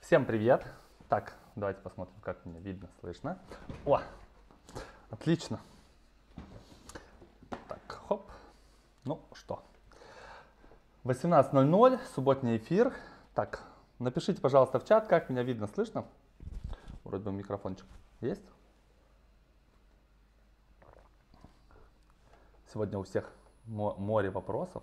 Всем привет! Так, давайте посмотрим, как меня видно, слышно. О, отлично. Так, хоп. Ну что, 18:00, субботний эфир. Так, напишите, пожалуйста, в чат, как меня видно, слышно. Вроде бы микрофончик есть. Сегодня у всех море вопросов.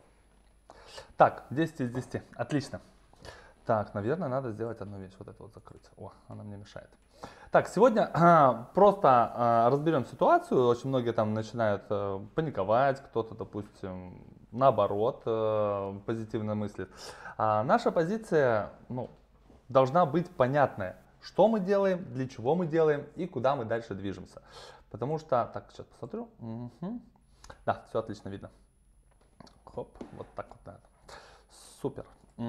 Так, 10 из 10, отлично. Так, наверное, надо сделать одну вещь, вот это вот закрыть. О, она мне мешает. Так, сегодня просто разберем ситуацию. Очень многие там начинают паниковать, кто-то, допустим, наоборот, позитивно мыслит. Наша позиция, должна быть понятная. Что мы делаем, для чего мы делаем и куда мы дальше движемся. Потому что, так, сейчас посмотрю. Угу. Да, все отлично видно. Хоп, вот так вот надо. Супер.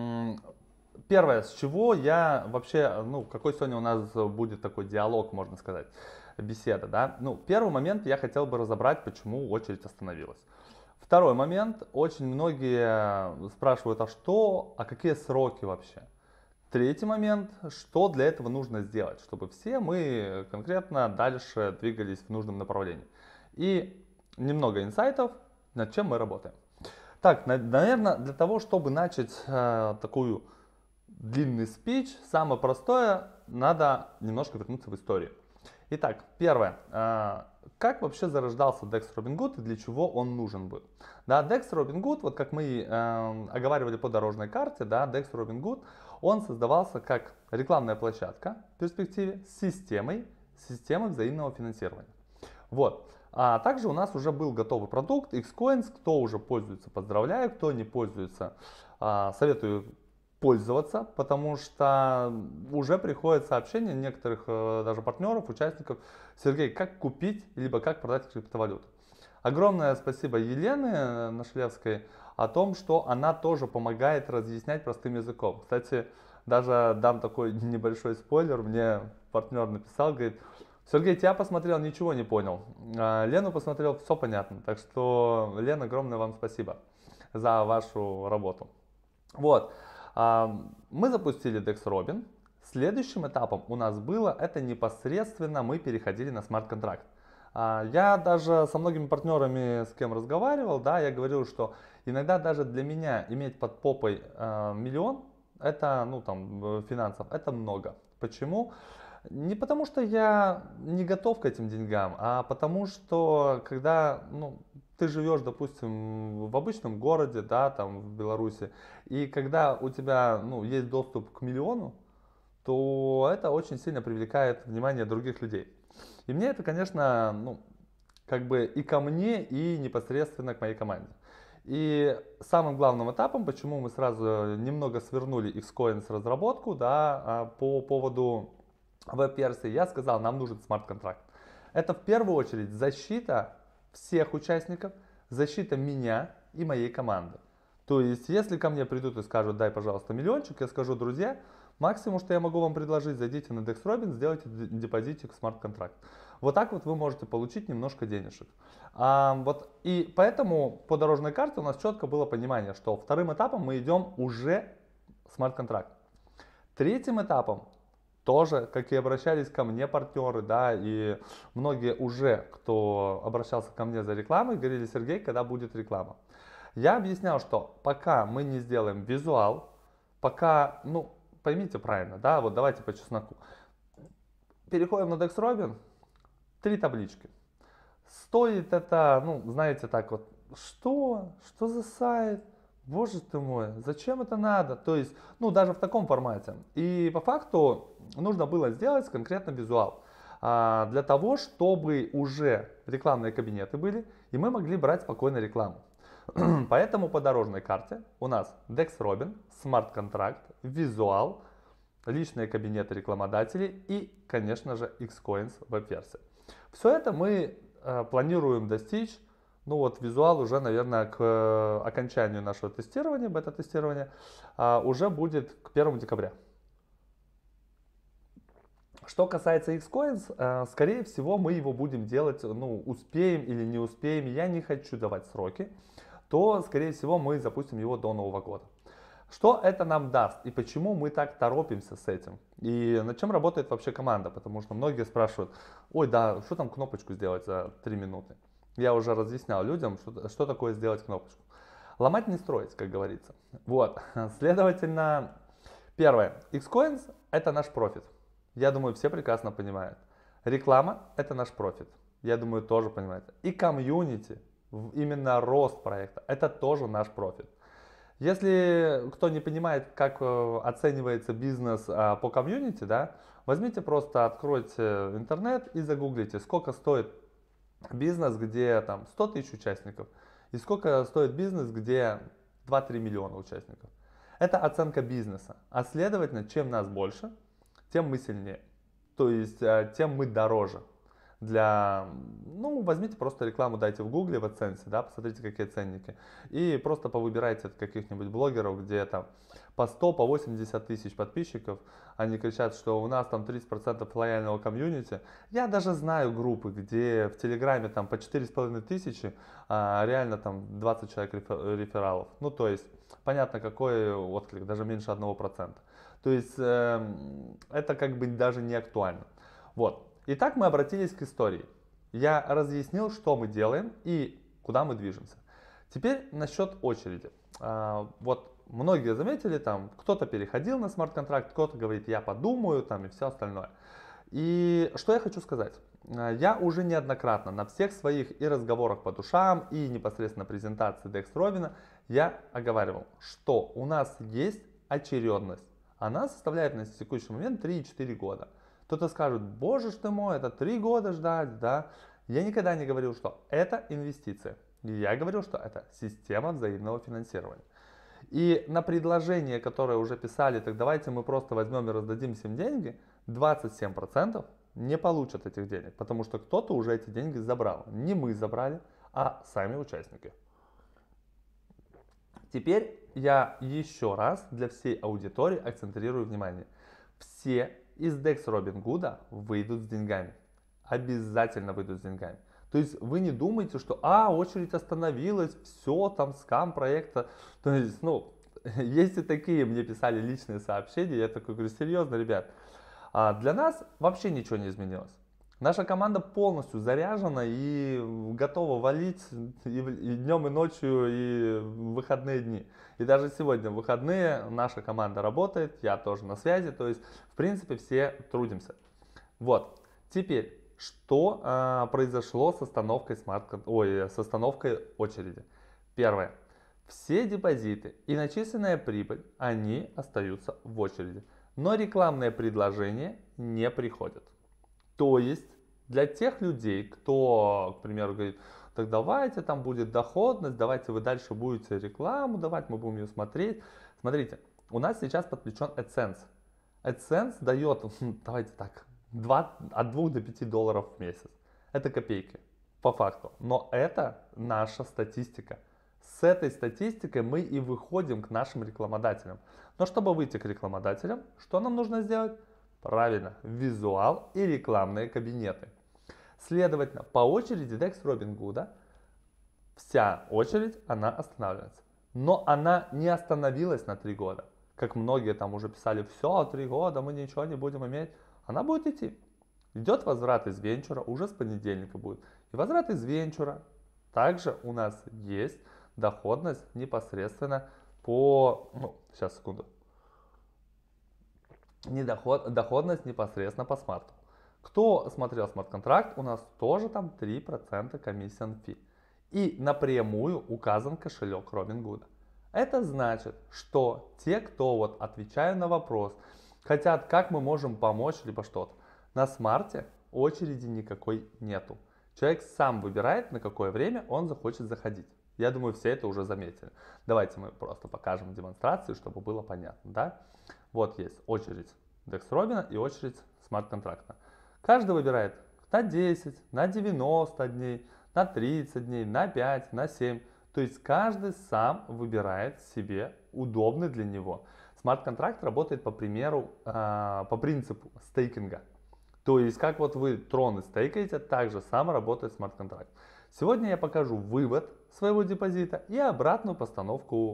Первое, с чего я вообще, какой сегодня у нас будет такой диалог, можно сказать, беседа, да? Первый момент я хотел бы разобрать, почему очередь остановилась. Второй момент, очень многие спрашивают, а какие сроки вообще? Третий момент, что для этого нужно сделать, чтобы все мы конкретно дальше двигались в нужном направлении. И немного инсайтов, над чем мы работаем. Так, наверное, для того, чтобы начать такую длинный спич, самое простое, надо немножко вернуться в историю. Итак, первое. Как вообще зарождался DEX Robinhood и для чего он нужен был? Да, DEX Robinhood, вот как мы оговаривали по дорожной карте, да, DEX Robinhood, он создавался как рекламная площадка в перспективе с системой взаимного финансирования. Вот. А также у нас уже был готовый продукт Xcoins. Кто уже пользуется, поздравляю. Кто не пользуется, советую пользоваться, потому что уже приходят сообщения некоторых даже партнеров, участников: Сергей, как купить, либо как продать криптовалюту. Огромное спасибо Елене Нашлевской о том, что она тоже помогает разъяснять простым языком. Кстати, даже дам такой небольшой спойлер, мне партнер написал, говорит: Сергей, тебя посмотрел, ничего не понял. Лену посмотрел, все понятно. Так что, Лена, огромное вам спасибо за вашу работу. Вот. Мы запустили DEX Robin. Следующим этапом у нас было, это непосредственно мы переходили на смарт-контракт. Я даже со многими партнерами, с кем разговаривал, да, я говорил, что иногда даже для меня иметь под попой миллион, это, финансов, это много. Почему? Не потому, что я не готов к этим деньгам, а потому, что когда ты живешь, допустим, в обычном городе, да, там в Беларуси, и когда у тебя есть доступ к миллиону, то это очень сильно привлекает внимание других людей. И мне это, конечно, как бы и ко мне, и непосредственно к моей команде. И самым главным этапом, почему мы сразу немного свернули Xcoins разработку, да, по поводу веб-версии, я сказал, нам нужен смарт-контракт. Это в первую очередь защита всех участников, защита меня и моей команды. То есть, если ко мне придут и скажут, дай, пожалуйста, миллиончик, я скажу, друзья, максимум, что я могу вам предложить, зайдите на DEX Robin, сделайте депозитик, смарт-контракт. Вот так вот вы можете получить немножко денежек. И поэтому по дорожной карте у нас четко было понимание, что вторым этапом мы идем уже смарт-контракт. Третьим этапом тоже, как и обращались ко мне партнеры, да, и многие уже, кто обращался ко мне за рекламой, говорили: Сергей, когда будет реклама? Я объяснял, что пока мы не сделаем визуал, пока, поймите правильно, да, вот давайте по чесноку. Переходим на DEX Robin, 3 таблички. Стоит это, знаете, так вот, что за сайт? Боже ты мой, зачем это надо? То есть, даже в таком формате. И по факту нужно было сделать конкретно визуал. Для того, чтобы уже рекламные кабинеты были, и мы могли брать спокойно рекламу. Поэтому по дорожной карте у нас DEX Robin, смарт-контракт, визуал, личные кабинеты рекламодателей и, конечно же, Xcoins веб-версия. Все это мы планируем достичь. Визуал уже, наверное, к окончанию нашего тестирования, бета-тестирования, уже будет к 1 декабря. Что касается Xcoins, скорее всего, мы его будем делать, успеем или не успеем, я не хочу давать сроки, то, скорее всего, мы запустим его до Нового года. Что это нам даст и почему мы так торопимся с этим? И над чем работает вообще команда? Потому что многие спрашивают, ой, да, что там кнопочку сделать за 3 минуты? Я уже разъяснял людям, что такое сделать кнопочку. Ломать не строить, как говорится. Вот, следовательно, первое. Xcoins это наш профит. Я думаю, все прекрасно понимают. Реклама это наш профит. Я думаю, тоже понимаете. И комьюнити, именно рост проекта, это тоже наш профит. Если кто не понимает, как оценивается бизнес по комьюнити, да, возьмите просто, откройте интернет и загуглите, сколько стоит бизнес, где там 100 тысяч участников, и сколько стоит бизнес, где 2-3 миллиона участников. Это оценка бизнеса. А следовательно, чем нас больше, тем мы сильнее. То есть, тем мы дороже. Возьмите просто рекламу, дайте в гугле, в AdSense, да, посмотрите, какие ценники. И просто повыбирайте от каких-нибудь блогеров, где там по 100, по 80 тысяч подписчиков. Они кричат, что у нас там 30% лояльного комьюнити. Я даже знаю группы, где в Телеграме там по 4,5 тысячи, а реально там 20 человек рефералов. Ну, то есть, понятно, какой отклик, даже меньше 1%. То есть, это как бы даже не актуально. Вот. Итак, мы обратились к истории. Я разъяснил, что мы делаем и куда мы движемся. Теперь насчет очереди. Вот многие заметили, там кто-то переходил на смарт-контракт, кто-то говорит, я подумаю, там и все остальное. И что я хочу сказать. Я уже неоднократно на всех своих и разговорах по душам, и непосредственно презентации Dex Robin я оговаривал, что у нас есть очередность. Она составляет на текущий момент 3-4 года. Кто-то скажет, боже ж ты мой, это 3 года ждать, да. Я никогда не говорил, что это инвестиция. Я говорил, что это система взаимного финансирования. И на предложение, которое уже писали, так давайте мы просто возьмем и раздадим всем деньги, 27% не получат этих денег, потому что кто-то уже эти деньги забрал. Не мы забрали, а сами участники. Теперь я еще раз для всей аудитории акцентрирую внимание. Все из Dex Robinhood выйдут с деньгами. Обязательно выйдут с деньгами. То есть вы не думайте, что очередь остановилась, все, там скам проекта. То есть, есть и такие, мне писали личные сообщения, я такой говорю, серьезно, ребят, для нас вообще ничего не изменилось. Наша команда полностью заряжена и готова валить и днем, и ночью, и в выходные дни. И даже сегодня в выходные наша команда работает, я тоже на связи, то есть в принципе все трудимся. Вот, теперь, что произошло с остановкой, с остановкой очереди? Первое. Все депозиты и начисленная прибыль, они остаются в очереди, но рекламные предложения не приходят. То есть для тех людей, кто, к примеру, говорит, так давайте там будет доходность, давайте вы дальше будете рекламу давать, мы будем ее смотреть. Смотрите, у нас сейчас подключен AdSense. AdSense дает, давайте так, от 2 до 5 долларов в месяц. Это копейки, по факту. Но это наша статистика. С этой статистикой мы и выходим к нашим рекламодателям. Но чтобы выйти к рекламодателям, что нам нужно сделать? Правильно, визуал и рекламные кабинеты. Следовательно, по очереди Dex Robinhood вся очередь, она останавливается. Но она не остановилась на 3 года. Как многие там уже писали, все, 3 года мы ничего не будем иметь. Она будет идти. Идет возврат из венчура, уже с понедельника будет. И возврат из венчура. Также у нас есть доходность непосредственно по... сейчас, секунду. Доходность непосредственно по смарту. Кто смотрел смарт-контракт, у нас тоже там 3% комиссион фи. И напрямую указан кошелек Robinhood. Это значит, что те, кто отвечая на вопрос, хотят, как мы можем помочь, либо что-то, на смарте очереди никакой нету. Человек сам выбирает, на какое время он захочет заходить. Я думаю, все это уже заметили. Давайте мы просто покажем демонстрацию, чтобы было понятно. Да? Вот есть очередь Dex Robin и очередь смарт-контракта. Каждый выбирает на 10, на 90 дней, на 30 дней, на 5, на 7. То есть каждый сам выбирает себе удобный для него. Смарт-контракт работает по принципу стейкинга. То есть как вы троны стейкаете, так же само работает смарт-контракт. Сегодня я покажу вывод своего депозита и обратную постановку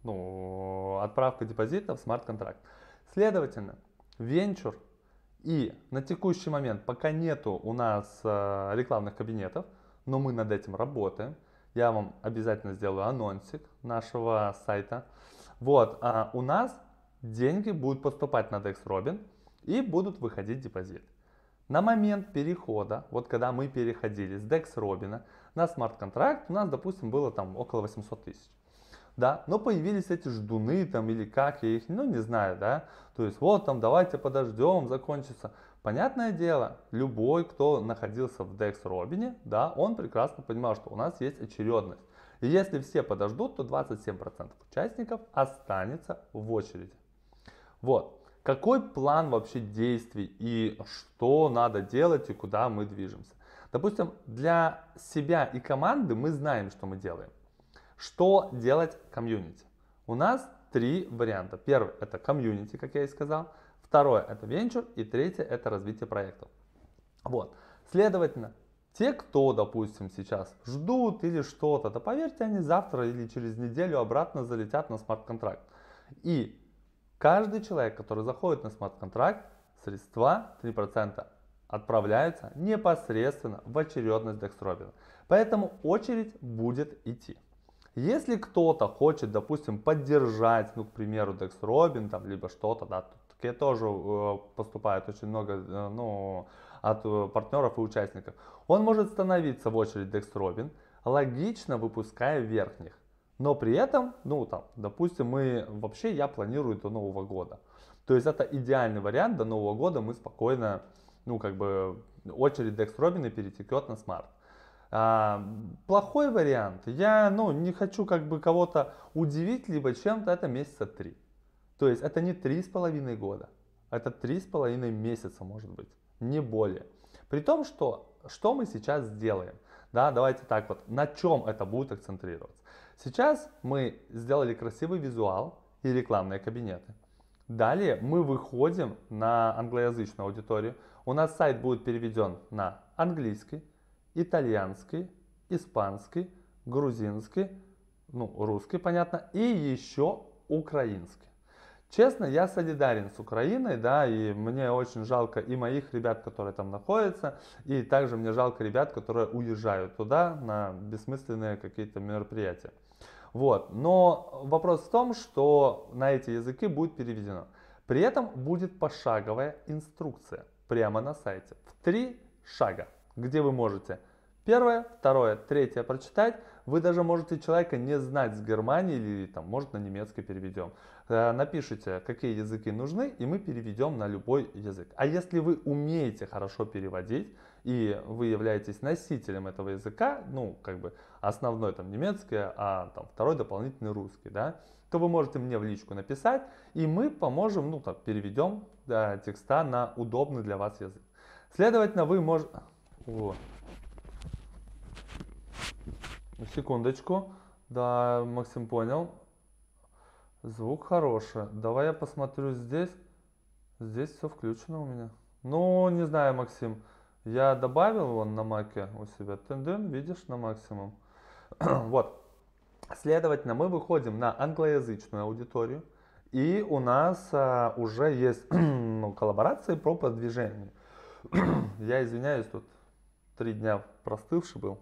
ну, отправка депозита в смарт-контракт. Следовательно, венчур и на текущий момент пока нету у нас рекламных кабинетов, но мы над этим работаем. Я вам обязательно сделаю анонсик нашего сайта. Вот, а у нас деньги будут поступать на DexRobin и будут выходить депозиты. На момент перехода, вот когда мы переходили с DexRobin на смарт-контракт, у нас, допустим, было там около 800 тысяч. Да, но появились эти ждуны там или как, я их, ну, не знаю, да, то есть вот там давайте подождем, закончится. Понятное дело, любой, кто находился в DexRobin, да, он прекрасно понимал, что у нас есть очередность. И если все подождут, то 27% участников останется в очереди. Вот. Какой план вообще действий и что надо делать и куда мы движемся? Допустим, для себя и команды мы знаем, что мы делаем. Что делать комьюнити? У нас три варианта. Первый — это комьюнити, как я и сказал. Второе — это венчур. И третье — это развитие проектов. Вот. Следовательно, те, кто, допустим, сейчас ждут или что-то, да поверьте, они завтра или через неделю обратно залетят на смарт-контракт. И каждый человек, который заходит на смарт-контракт, средства 3% отправляются непосредственно в очередность DexRobin. Поэтому очередь будет идти. Если кто-то хочет, допустим, поддержать, ну, к примеру, DexRobin, там, либо что-то, да, такие тоже поступает очень много, ну, от партнеров и участников, он может становиться в очередь DexRobin, логично выпуская верхних. Но при этом, ну, там, допустим, я планирую до Нового года. То есть это идеальный вариант, до Нового года мы спокойно, ну, как бы, очередь DexRobin перетекет на смарт. Плохой вариант, я, ну, не хочу как бы кого-то удивить либо чем-то, это месяца 3. То есть это не 3,5 года, это 3,5 месяца может быть, не более. При том, что мы сейчас сделаем, да, давайте так вот, на чем это будет акцентрироваться. Сейчас мы сделали красивый визуал и рекламные кабинеты. Далее мы выходим на англоязычную аудиторию. У нас сайт будет переведен на английский, итальянский, испанский, грузинский, ну, русский, понятно, и еще украинский. Честно, я солидарен с Украиной, да, и мне очень жалко и моих ребят, которые там находятся, и также мне жалко ребят, которые уезжают туда на бессмысленные какие-то мероприятия. Вот. Но вопрос в том, что на эти языки будет переведено. При этом будет пошаговая инструкция прямо на сайте в 3 шага, где вы можете первое, второе, третье прочитать. Вы даже можете человека не знать с Германии или там, может, на немецкий переведем. Напишите, какие языки нужны, и мы переведем на любой язык. А если вы умеете хорошо переводить, и вы являетесь носителем этого языка, ну, как бы основной там немецкий, а там второй дополнительный русский, да, то вы можете мне в личку написать, и мы поможем, ну, так, переведем, да, текста на удобный для вас язык. Следовательно, вы можете... Секундочку. Да, Максим понял. Звук хороший. Давай я посмотрю здесь. Здесь все включено у меня. Ну, не знаю, Максим. Я добавил вон на маке у себя. Тенден, видишь, на максимум. Вот. Следовательно, мы выходим на англоязычную аудиторию. И у нас уже есть ну, коллаборации по продвижению. Я извиняюсь, тут 3 дня простывший был.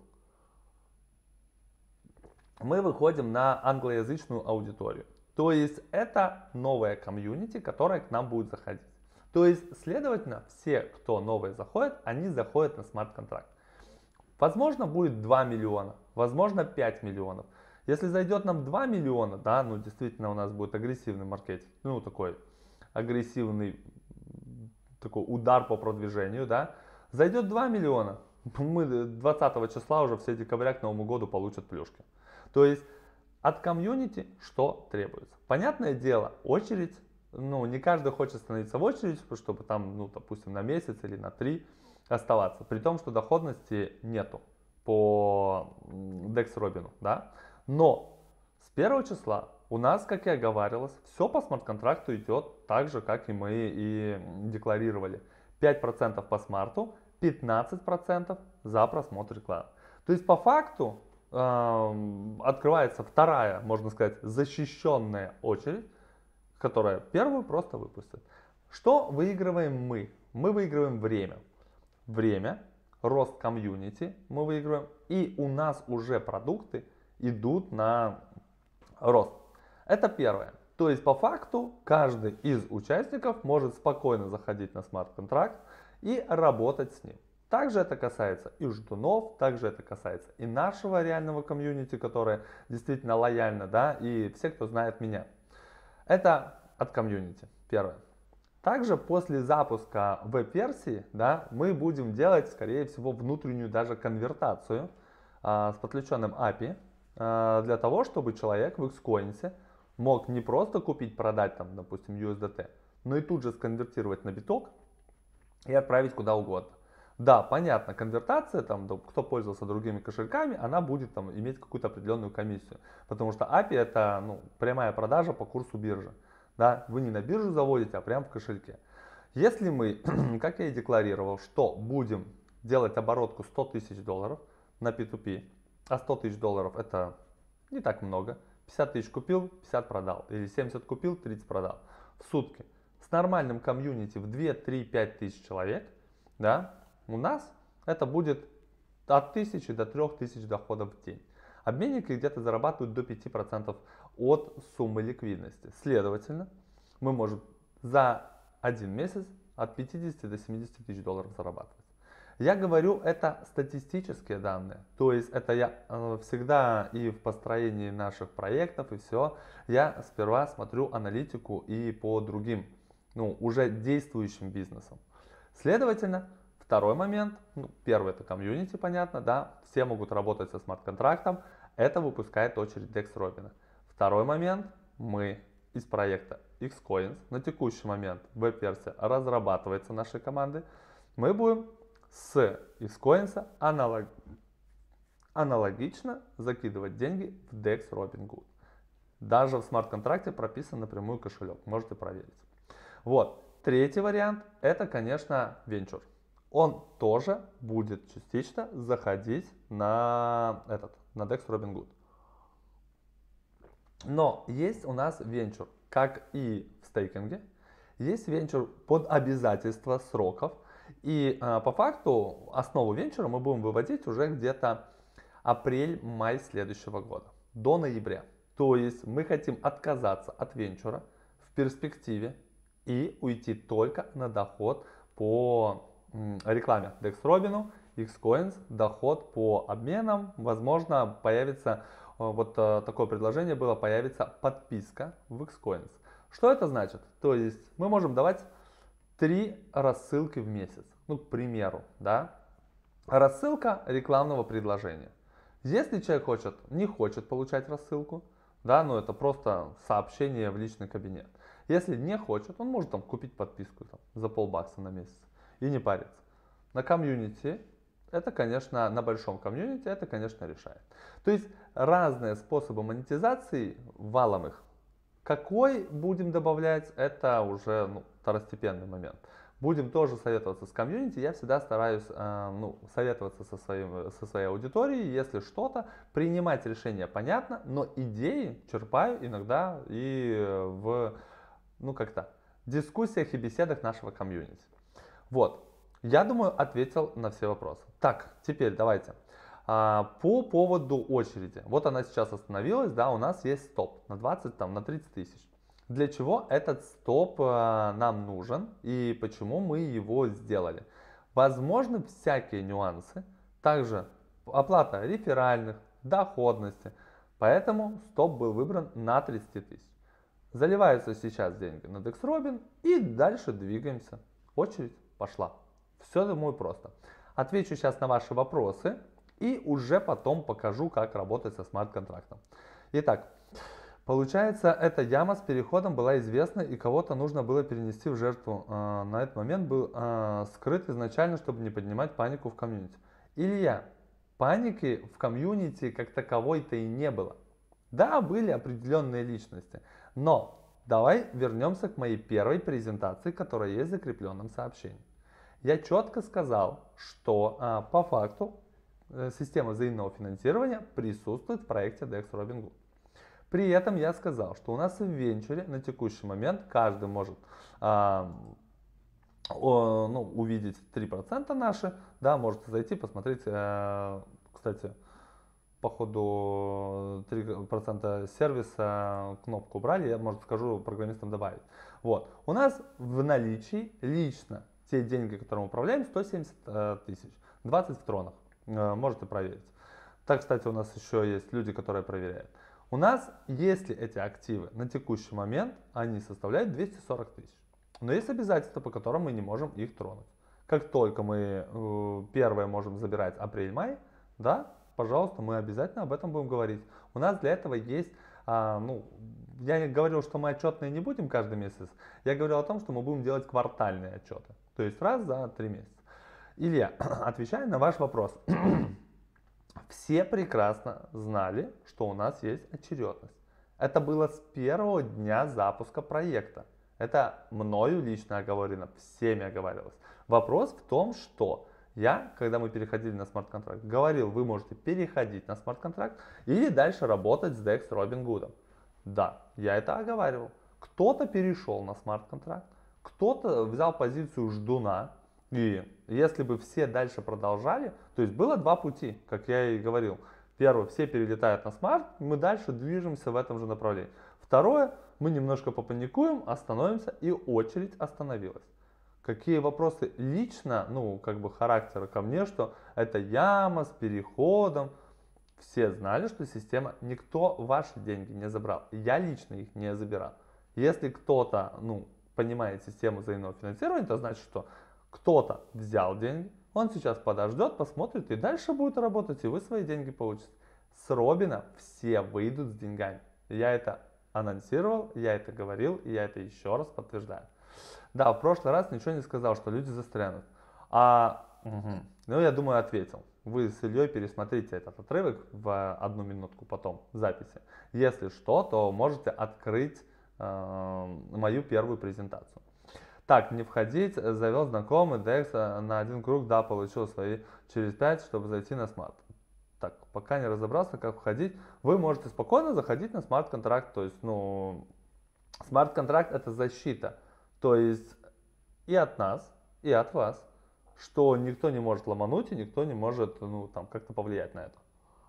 Мы выходим на англоязычную аудиторию. То есть это новая комьюнити, которая к нам будет заходить. То есть, следовательно, все, кто новые заходят, они заходят на смарт-контракт. Возможно, будет 2 миллиона, возможно, 5 миллионов. Если зайдет нам 2 миллиона, да, ну действительно у нас будет агрессивный маркетинг, ну такой агрессивный такой удар по продвижению, да. Зайдет 2 миллиона, мы 20 числа уже все декабря к Новому году получат плюшки. То есть от комьюнити что требуется? Понятное дело, очередь, ну не каждый хочет становиться в очередь, чтобы там, ну допустим, на месяц или на 3 оставаться. При том, что доходности нету по DexRobin, да. Но с 1 числа у нас, как и оговаривалось, все по смарт-контракту идет так же, как и мы и декларировали. 5% по смарту, 15% за просмотр рекламы. То есть по факту открывается вторая, можно сказать, защищенная очередь, которая первую просто выпустит. Что выигрываем мы? Мы выигрываем время. Время, рост комьюнити мы выигрываем, и у нас уже продукты идут на рост. Это первое. То есть по факту каждый из участников может спокойно заходить на смарт-контракт и работать с ним. Также это касается и ждунов, также это касается и нашего реального комьюнити, которое действительно лояльно, да, и все, кто знает меня. Это от комьюнити, первое. Также после запуска веб-версии, да, мы будем делать, скорее всего, внутреннюю даже конвертацию с подключенным API для того, чтобы человек в Xcoins мог не просто купить, продать, там, допустим, USDT, но и тут же сконвертировать на биток и отправить куда угодно. Да, понятно, конвертация, там, кто пользовался другими кошельками, она будет там, иметь какую-то определенную комиссию, потому что API это прямая продажа по курсу биржи. Да? Вы не на биржу заводите, а прямо в кошельке. Если мы, как я и декларировал, что будем делать оборотку 100 тысяч долларов на P2P, а 100 тысяч долларов это не так много, 50 тысяч купил, 50 продал, или 70 купил, 30 продал в сутки. С нормальным комьюнити в 2, 3, 5 тысяч человек, да, у нас это будет от 1000 до 3000 доходов в день. Обменники где-то зарабатывают до 5% от суммы ликвидности. Следовательно, мы можем за один месяц от 50 до 70 тысяч долларов зарабатывать. Я говорю, это статистические данные, то есть это я всегда и в построении наших проектов и все, я сперва смотрю аналитику и по другим, уже действующим бизнесам. Следовательно, второй момент, первый это комьюнити, понятно, да, все могут работать со смарт-контрактом, это выпускает очередь DEX Robin. Второй момент, мы из проекта Xcoins, на текущий момент веб-версия разрабатывается нашей командой, мы будем с Xcoins аналогично закидывать деньги в DEX Robinhood. Даже в смарт-контракте прописан напрямую кошелек, можете проверить. Вот, третий вариант, это, конечно, венчур. Он тоже будет частично заходить на DEX Robinhood. Но есть у нас венчур, как и в стейкинге, есть венчур под обязательство сроков. И по факту основу венчура мы будем выводить уже где-то апрель-май следующего года, до ноября. То есть мы хотим отказаться от венчура в перспективе и уйти только на доход по рекламе DEX Robin, Xcoins, доход по обменам. Возможно, появится, вот такое предложение было, появится подписка в Xcoins. Что это значит? То есть мы можем давать 3 рассылки в месяц. К примеру, да? Рассылка рекламного предложения. Если человек не хочет получать рассылку, да, это просто сообщение в личный кабинет. Если не хочет, он может купить подписку за $0.50 на месяц и не париться. На комьюнити, это, конечно, на большом комьюнити, это, конечно, решает. То есть разные способы монетизации валом их. Какой будем добавлять, это уже второстепенный момент. Будем тоже советоваться с комьюнити. Я всегда стараюсь советоваться со своей аудиторией. Если что-то, принимать решения понятно, но идеи черпаю иногда и в дискуссиях и беседах нашего комьюнити. Вот, я думаю, ответил на все вопросы. Так, теперь давайте. По поводу очереди. Вот она сейчас остановилась, да, у нас есть стоп на 20, на 30 тысяч. Для чего этот стоп нам нужен и почему мы его сделали? Возможны всякие нюансы, также оплата реферальных, доходности, поэтому стоп был выбран на 30 тысяч. Заливаются сейчас деньги на DEX Robin и дальше двигаемся. Очередь пошла. Все, думаю, просто. Отвечу сейчас на ваши вопросы и уже потом покажу, как работать со смарт-контрактом. Итак, получается, эта яма с переходом была известна и кого-то нужно было перенести в жертву. На этот момент был скрыт изначально, чтобы не поднимать панику в комьюнити. Илья, паники в комьюнити как таковой-то и не было. Да, были определенные личности, но давай вернемся к моей первой презентации, которая есть в закрепленном сообщении. Я четко сказал, что по факту система взаимного финансирования присутствует в проекте DEX Robinhood. При этом я сказал, что у нас в венчуре на текущий момент каждый может увидеть 3% наши, да, можете зайти, посмотреть, кстати, по ходу 3% сервиса кнопку убрали, я, может, скажу программистам добавить. Вот, у нас в наличии лично те деньги, которые мы управляем, 170 тысяч, 20 в тронах, можете проверить. Так, кстати, у нас еще есть люди, которые проверяют. У нас, если эти активы на текущий момент, они составляют 240 тысяч. Но есть обязательства, по которым мы не можем их тронуть. Как только мы первое можем забирать апрель-май, да, пожалуйста, мы обязательно об этом будем говорить. У нас для этого есть, я не говорил, что мы отчетные не будем каждый месяц, я говорил о том, что мы будем делать квартальные отчеты. То есть раз за 3 месяца. Илья, отвечая на ваш вопрос. Все прекрасно знали, что у нас есть очередность. Это было с первого дня запуска проекта. Это мною лично оговорено, всеми оговаривалось. Вопрос в том, что я, когда мы переходили на смарт-контракт, говорил, вы можете переходить на смарт-контракт или дальше работать с DEX Robinhood. Да, я это оговаривал. Кто-то перешел на смарт-контракт, кто-то взял позицию ждуна. И если бы все дальше продолжали, то есть было два пути, как я и говорил. Первое, все перелетают на смарт, мы дальше движемся в этом же направлении. Второе, мы немножко попаникуем, остановимся, и очередь остановилась. Какие вопросы лично, характера ко мне, что это яма с переходом. Все знали, что система, никто ваши деньги не забрал. Я лично их не забирал. Если кто-то, понимает систему взаимного финансирования, то значит, что кто-то взял деньги, он сейчас подождет, посмотрит и дальше будет работать, и вы свои деньги получите. С Робина все выйдут с деньгами. Я это анонсировал, я это говорил, и я это еще раз подтверждаю. Да, в прошлый раз ничего не сказал, что люди застрянут. Я думаю, ответил. Вы с Ильей пересмотрите этот отрывок в 1 минутку потом в записи. Если что, то можете открыть мою первую презентацию. Так, не входить, завел знакомый DEX на 1 круг, да, получил свои через 5, чтобы зайти на смарт. Так, пока не разобрался, как входить, вы можете спокойно заходить на смарт-контракт. То есть, смарт-контракт это защита. То есть и от нас, и от вас, что никто не может ломануть и никто не может, как-то повлиять на это.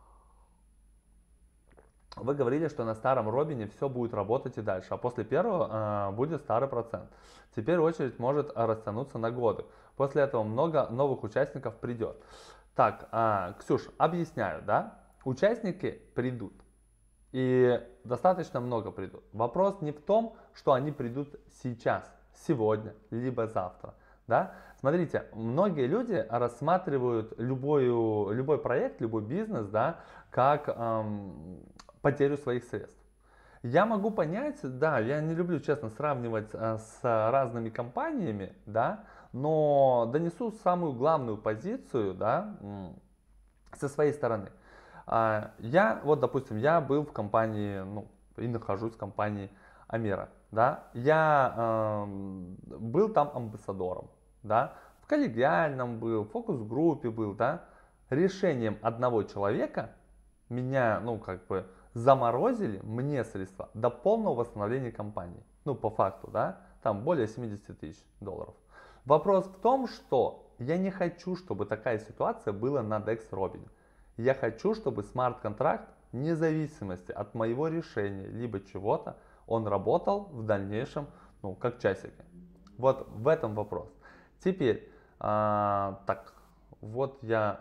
Вы говорили, что на старом Робине все будет работать и дальше, а после первого будет старый процент. Теперь очередь может растянуться на годы. После этого много новых участников придет. Так, Ксюш, объясняю, да? Участники придут. И достаточно много придут. Вопрос не в том, что они придут сейчас, сегодня, либо завтра. Да? Смотрите, многие люди рассматривают любой проект, любой бизнес, да, как потерю своих средств. Я могу понять, да, я не люблю, честно, сравнивать с разными компаниями, да, но донесу самую главную позицию, да, со своей стороны. Допустим, я был в компании, и нахожусь в компании Амера, да, я был там амбассадором, да, в коллегиальном был, в фокус-группе был, да, решением одного человека меня, заморозили мне средства до полного восстановления компании. По факту, да, там более 70 тысяч долларов. Вопрос в том, что я не хочу, чтобы такая ситуация была на DEX Robin. Я хочу, чтобы смарт-контракт, вне зависимости от моего решения, либо чего-то, он работал в дальнейшем, как часики. Вот в этом вопрос. Теперь, я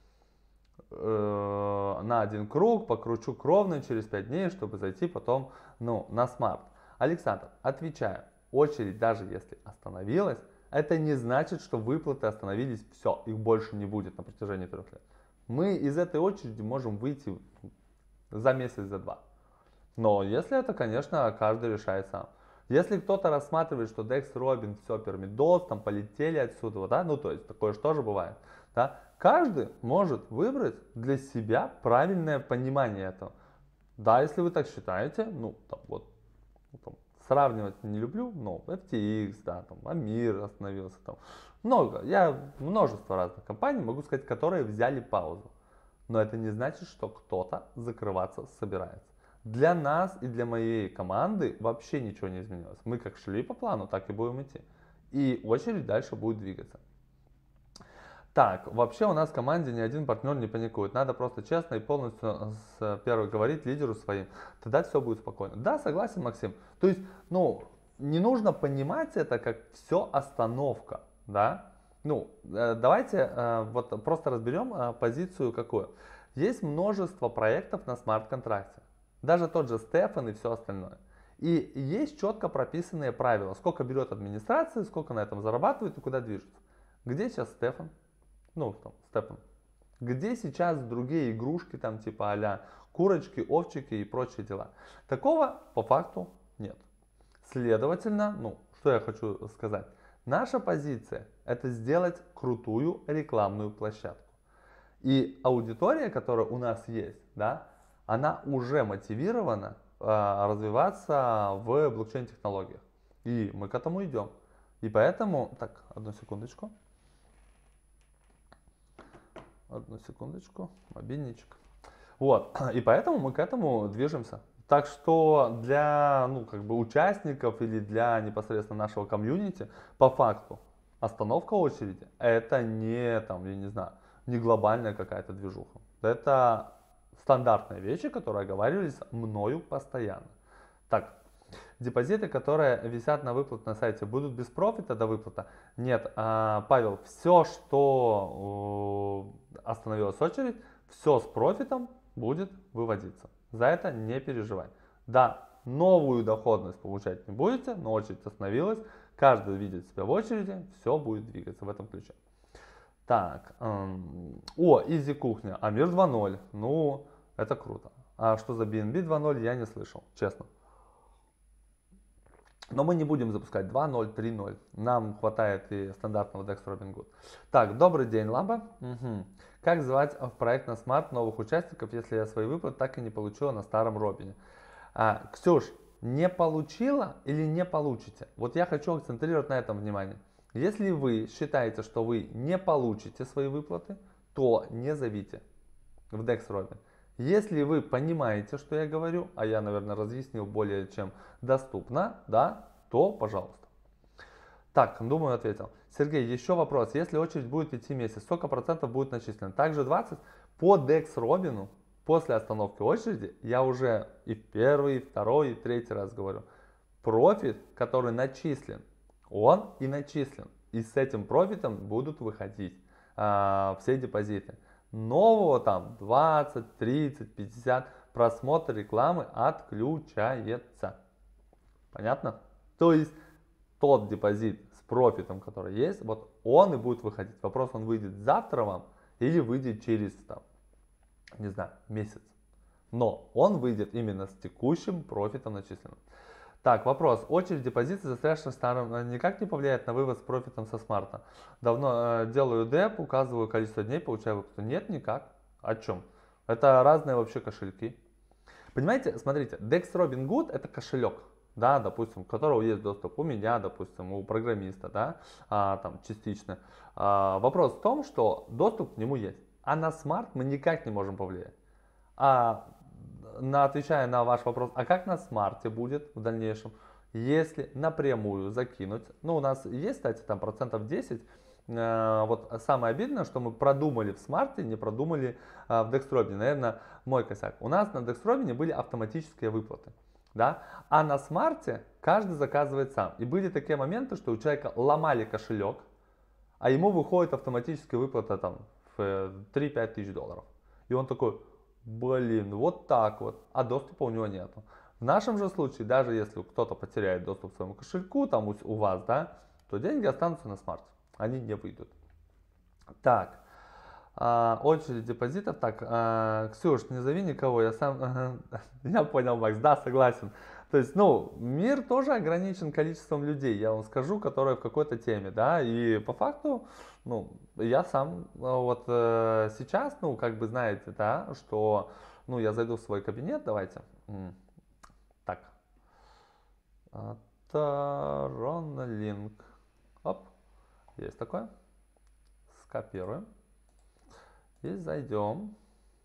на 1 круг покручу кровно через 5 дней, чтобы зайти потом на смарт. Александр, отвечаю, очередь даже если остановилась, это не значит, что выплаты остановились, все, их больше не будет на протяжении 3 лет. Мы из этой очереди можем выйти за месяц, за 2. Но если это, конечно, каждый решает сам. Если кто-то рассматривает, что DEX Robin, все, пирамидос, там полетели отсюда, да, то есть такое же тоже бывает, да, каждый может выбрать для себя правильное понимание этого. Да, если вы так считаете, сравнивать не люблю, но FTX, да, там, Амир остановился, там, множество разных компаний, могу сказать, которые взяли паузу. но это не значит, что кто-то закрываться собирается. Для нас и для моей команды вообще ничего не изменилось. Мы как шли по плану, так и будем идти. И очередь дальше будет двигаться. Так, вообще у нас в команде ни один партнер не паникует. Надо просто честно и полностью с первой говорить лидеру своим. Тогда все будет спокойно. Да, согласен, Максим. То есть, ну, не нужно понимать это как все остановка, да. Ну, давайте вот просто разберем позицию какую. Есть множество проектов на смарт-контракте. Даже тот же Стефан и все остальное. И есть четко прописанные правила, сколько берет администрация, сколько на этом зарабатывает и куда движется. Где сейчас Стефан? Ну, там, Степан. Где сейчас другие игрушки, там, типа а-ля курочки, овчики и прочие дела? Такого по факту нет. Следовательно, ну, что я хочу сказать. Наша позиция – это сделать крутую рекламную площадку. И аудитория, которая у нас есть, да, она уже мотивирована развиваться в блокчейн-технологиях. И мы к этому идем. И поэтому, так, одну секундочку. Одну секундочку, мобильничек. Вот, и поэтому мы к этому движемся. Так что для, ну, как бы участников или для непосредственно нашего комьюнити, по факту, остановка очереди, это не, там, я не знаю, не глобальная какая-то движуха. Это стандартные вещи, которые оговаривались мною постоянно. Так, депозиты, которые висят на выплат на сайте, будут без профита до выплата? Нет, Павел, все, что остановилась очередь, все с профитом будет выводиться. За это не переживай. Да, новую доходность получать не будете, но очередь остановилась, каждый видит себя в очереди, все будет двигаться в этом ключе. Так, Изи кухня, Амир 2.0, ну, это круто. А что за BNB 2.0, я не слышал, честно. Но мы не будем запускать 2.0, 3.0. Нам хватает и стандартного DEX Robinhood. Так, добрый день, Ламба. Угу. Как звать в проект на Smart новых участников, если я свои выплаты так и не получила на старом Робине? Ксюш, не получила или не получите? Вот я хочу акцентрировать на этом внимание. Если вы считаете, что вы не получите свои выплаты, то не зовите в DEX Robin. Если вы понимаете, что я говорю, а я, наверное, разъяснил более чем доступно, да, то пожалуйста. Так, думаю, ответил. Сергей, еще вопрос. Если очередь будет идти месяц, сколько процентов будет начислено? Также 20? По DEX Robin после остановки очереди я уже и первый, и второй, и третий раз говорю. Профит, который начислен, он и начислен. И с этим профитом будут выходить все депозиты. Нового там 20, 30, 50 просмотр рекламы отключается. Понятно? То есть тот депозит с профитом, который есть, вот он и будет выходить. Вопрос, он выйдет завтра вам или выйдет через, там, не знаю, месяц. Но он выйдет именно с текущим профитом начисленным. Так, вопрос. Очередь депозиции, застрявших в старом, никак не повлияет на вывод с профитом со смарта? Давно делаю деп, указываю количество дней, получаю выплату. Нет, никак. О чем? Это разные вообще кошельки. Понимаете, смотрите, DEX Robinhood это кошелек, да, допустим, у которого есть доступ у меня, допустим, у программиста, да, там частично. Вопрос в том, что доступ к нему есть, а на смарт мы никак не можем повлиять. Отвечая на ваш вопрос, а как на смарте будет в дальнейшем, если напрямую закинуть, ну у нас есть, кстати, там процентов 10, вот самое обидное, что мы продумали в смарте, не продумали в Dextrobin, наверное, мой косяк. У нас на Dextrobin были автоматические выплаты, да, а на смарте каждый заказывает сам. И были такие моменты, что у человека ломали кошелек, а ему выходит автоматическая выплата там в 3-5 тысяч долларов. И он такой: блин, вот так вот, а доступа у него нету. В нашем же случае, даже если кто-то потеряет доступ к своему кошельку, там у вас, да, то деньги останутся на смарте, они не выйдут. Так, очередь депозитов. Так, Ксюш, не зови никого, я сам, я понял, Макс, да, согласен. То есть, ну, мир тоже ограничен количеством людей, я вам скажу, которые в какой-то теме, да, и по факту, ну, я сам вот сейчас, ну, как бы знаете, да, что, ну, я зайду в свой кабинет, давайте, так, Taronlink, оп, есть такое, скопируем и зайдем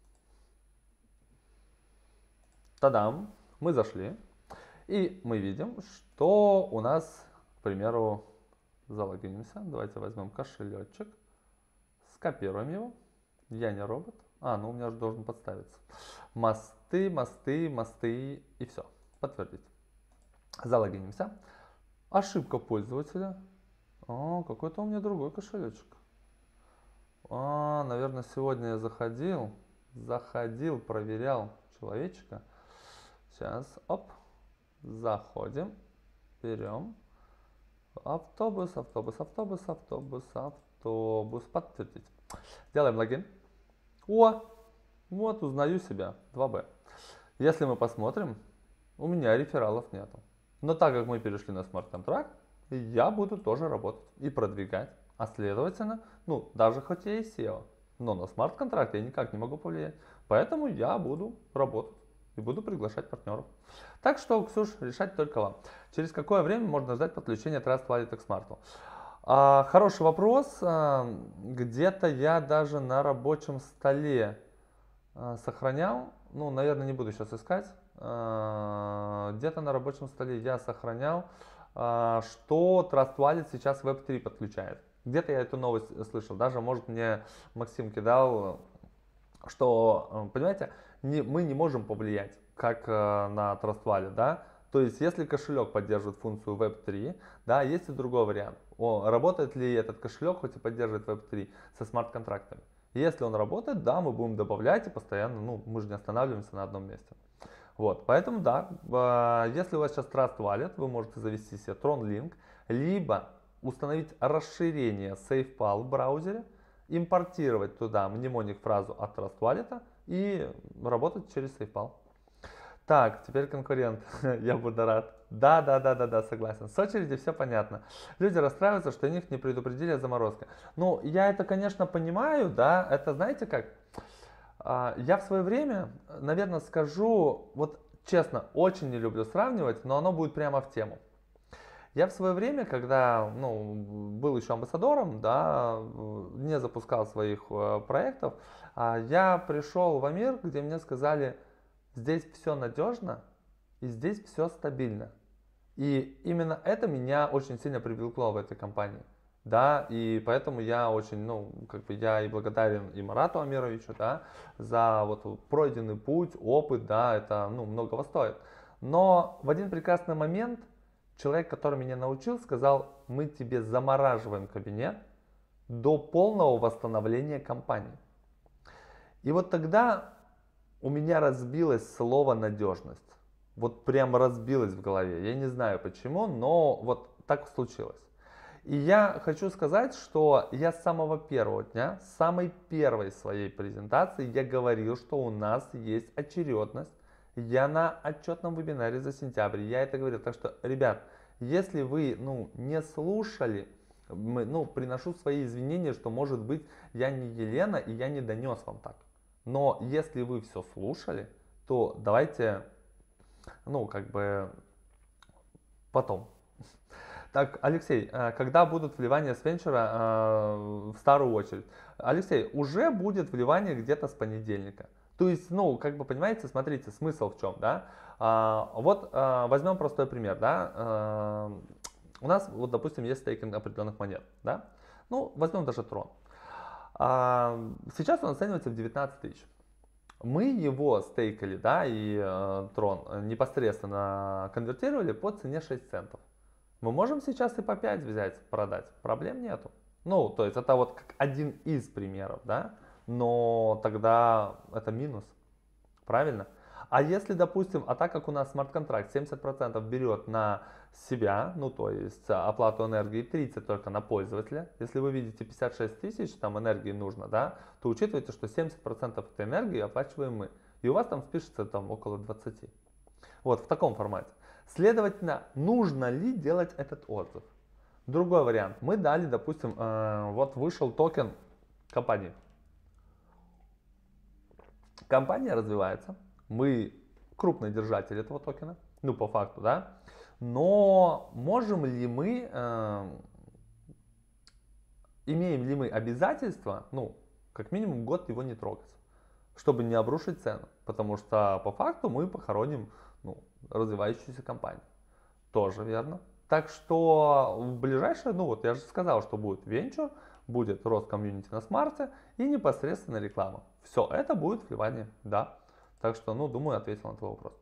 Тадам, мы зашли, и мы видим, что у нас, к примеру, залогинимся. Давайте возьмем кошелечек, скопируем его. Я не робот. Ну у меня же должен подставиться. Мосты, мосты, мосты и все. Подтвердить. Залогинимся. Ошибка пользователя. Какой-то у меня другой кошелечек. Наверное, сегодня я заходил, проверял человечка. Сейчас, оп, заходим, берем. Автобус, подтвердить. Делаем логин. Вот узнаю себя, 2B. Если мы посмотрим, у меня рефералов нету. Но так как мы перешли на смарт-контракт, я буду тоже работать и продвигать. А следовательно, даже хоть я и SEO, но на смарт-контракт я никак не могу повлиять. Поэтому я буду работать и буду приглашать партнеров. Так что, Ксюш, решать только вам. Через какое время можно ждать подключения Trust Wallet к смарту? Хороший вопрос. Где-то я даже на рабочем столе сохранял. Наверное, не буду сейчас искать. Где-то на рабочем столе я сохранял, что Trust Wallet сейчас Web3 подключает. Где-то я эту новость слышал. Даже, может, мне Максим кидал, что, понимаете, мы не можем повлиять, как на Trust Wallet, да? То есть, если кошелек поддерживает функцию Web3, да, есть и другой вариант. Работает ли этот кошелек, хоть и поддерживает Web3, со смарт-контрактами. Если он работает, да, мы будем добавлять и постоянно, мы же не останавливаемся на одном месте. Вот, поэтому, да, если у вас сейчас Trust Wallet, вы можете завести себе Tron Link, либо установить расширение SafePal в браузере, импортировать туда мнемоник фразу от Trust Wallet и работать через SafePal. Так, теперь конкурент. Я буду рад. Да, согласен. С очереди все понятно. Люди расстраиваются, что них не предупредили о заморозке. Я это, конечно, понимаю, да, это знаете как? Я в свое время, наверное, скажу, вот честно, очень не люблю сравнивать, но оно будет прямо в тему. Я в свое время, когда был еще амбассадором, да, не запускал своих проектов, я пришел в Амир, где мне сказали, здесь все надежно и здесь все стабильно. И именно это меня очень сильно привлекло в этой компании. Да, и поэтому я очень, я и благодарен и Марату Амировичу, да, за вот пройденный путь, опыт, да, это, многого стоит. Но в один прекрасный момент человек, который меня научил, сказал, мы тебе замораживаем кабинет до полного восстановления компании. И вот тогда у меня разбилось слово надежность. Вот прям разбилось в голове. Я не знаю почему, но вот так случилось. И я хочу сказать, что я с самого первого дня, с самой первой своей презентации, я говорил, что у нас есть очередность. Я на отчетном вебинаре за сентябрь, я это говорил. Так что, ребят, если вы не слушали, приношу свои извинения, что может быть я не Елена и я не донес вам так. Но если вы все слушали, то давайте, потом. Так, Алексей, когда будут вливания с венчура в старую очередь? Алексей, уже будет вливание где-то с понедельника. То есть, понимаете, смотрите, смысл в чем, да? Возьмем простой пример, да? У нас, вот, допустим, есть стейкинг определенных монет, да? Возьмем даже Tron. Сейчас он оценивается в 19 тысяч. Мы его стейкали, да, и Tron непосредственно конвертировали по цене 6 центов. Мы можем сейчас и по 5 взять, продать, проблем нету. То есть это вот как один из примеров, да, но тогда это минус, правильно? А если, допустим, так как у нас смарт-контракт 70% берет на себя, то есть оплату энергии, 30 только на пользователя, если вы видите 56 тысяч там энергии нужно, да, то учитывайте, что 70% этой энергии оплачиваем мы. И у вас там спишется около 20. Вот в таком формате. Следовательно, нужно ли делать этот отзыв? Другой вариант. Мы дали, допустим, вот вышел токен компании. Компания развивается. Мы крупный держатель этого токена. По факту, да. Но можем ли мы, имеем ли мы обязательство, как минимум год его не трогать? чтобы не обрушить цену, потому что по факту мы похороним развивающуюся компанию. Тоже верно. Так что в ближайшее, вот я же сказал, что будет венчур, будет рост комьюнити на смарте и непосредственно реклама. Все это будет вливание, да. Так что, думаю, ответил на твой вопрос.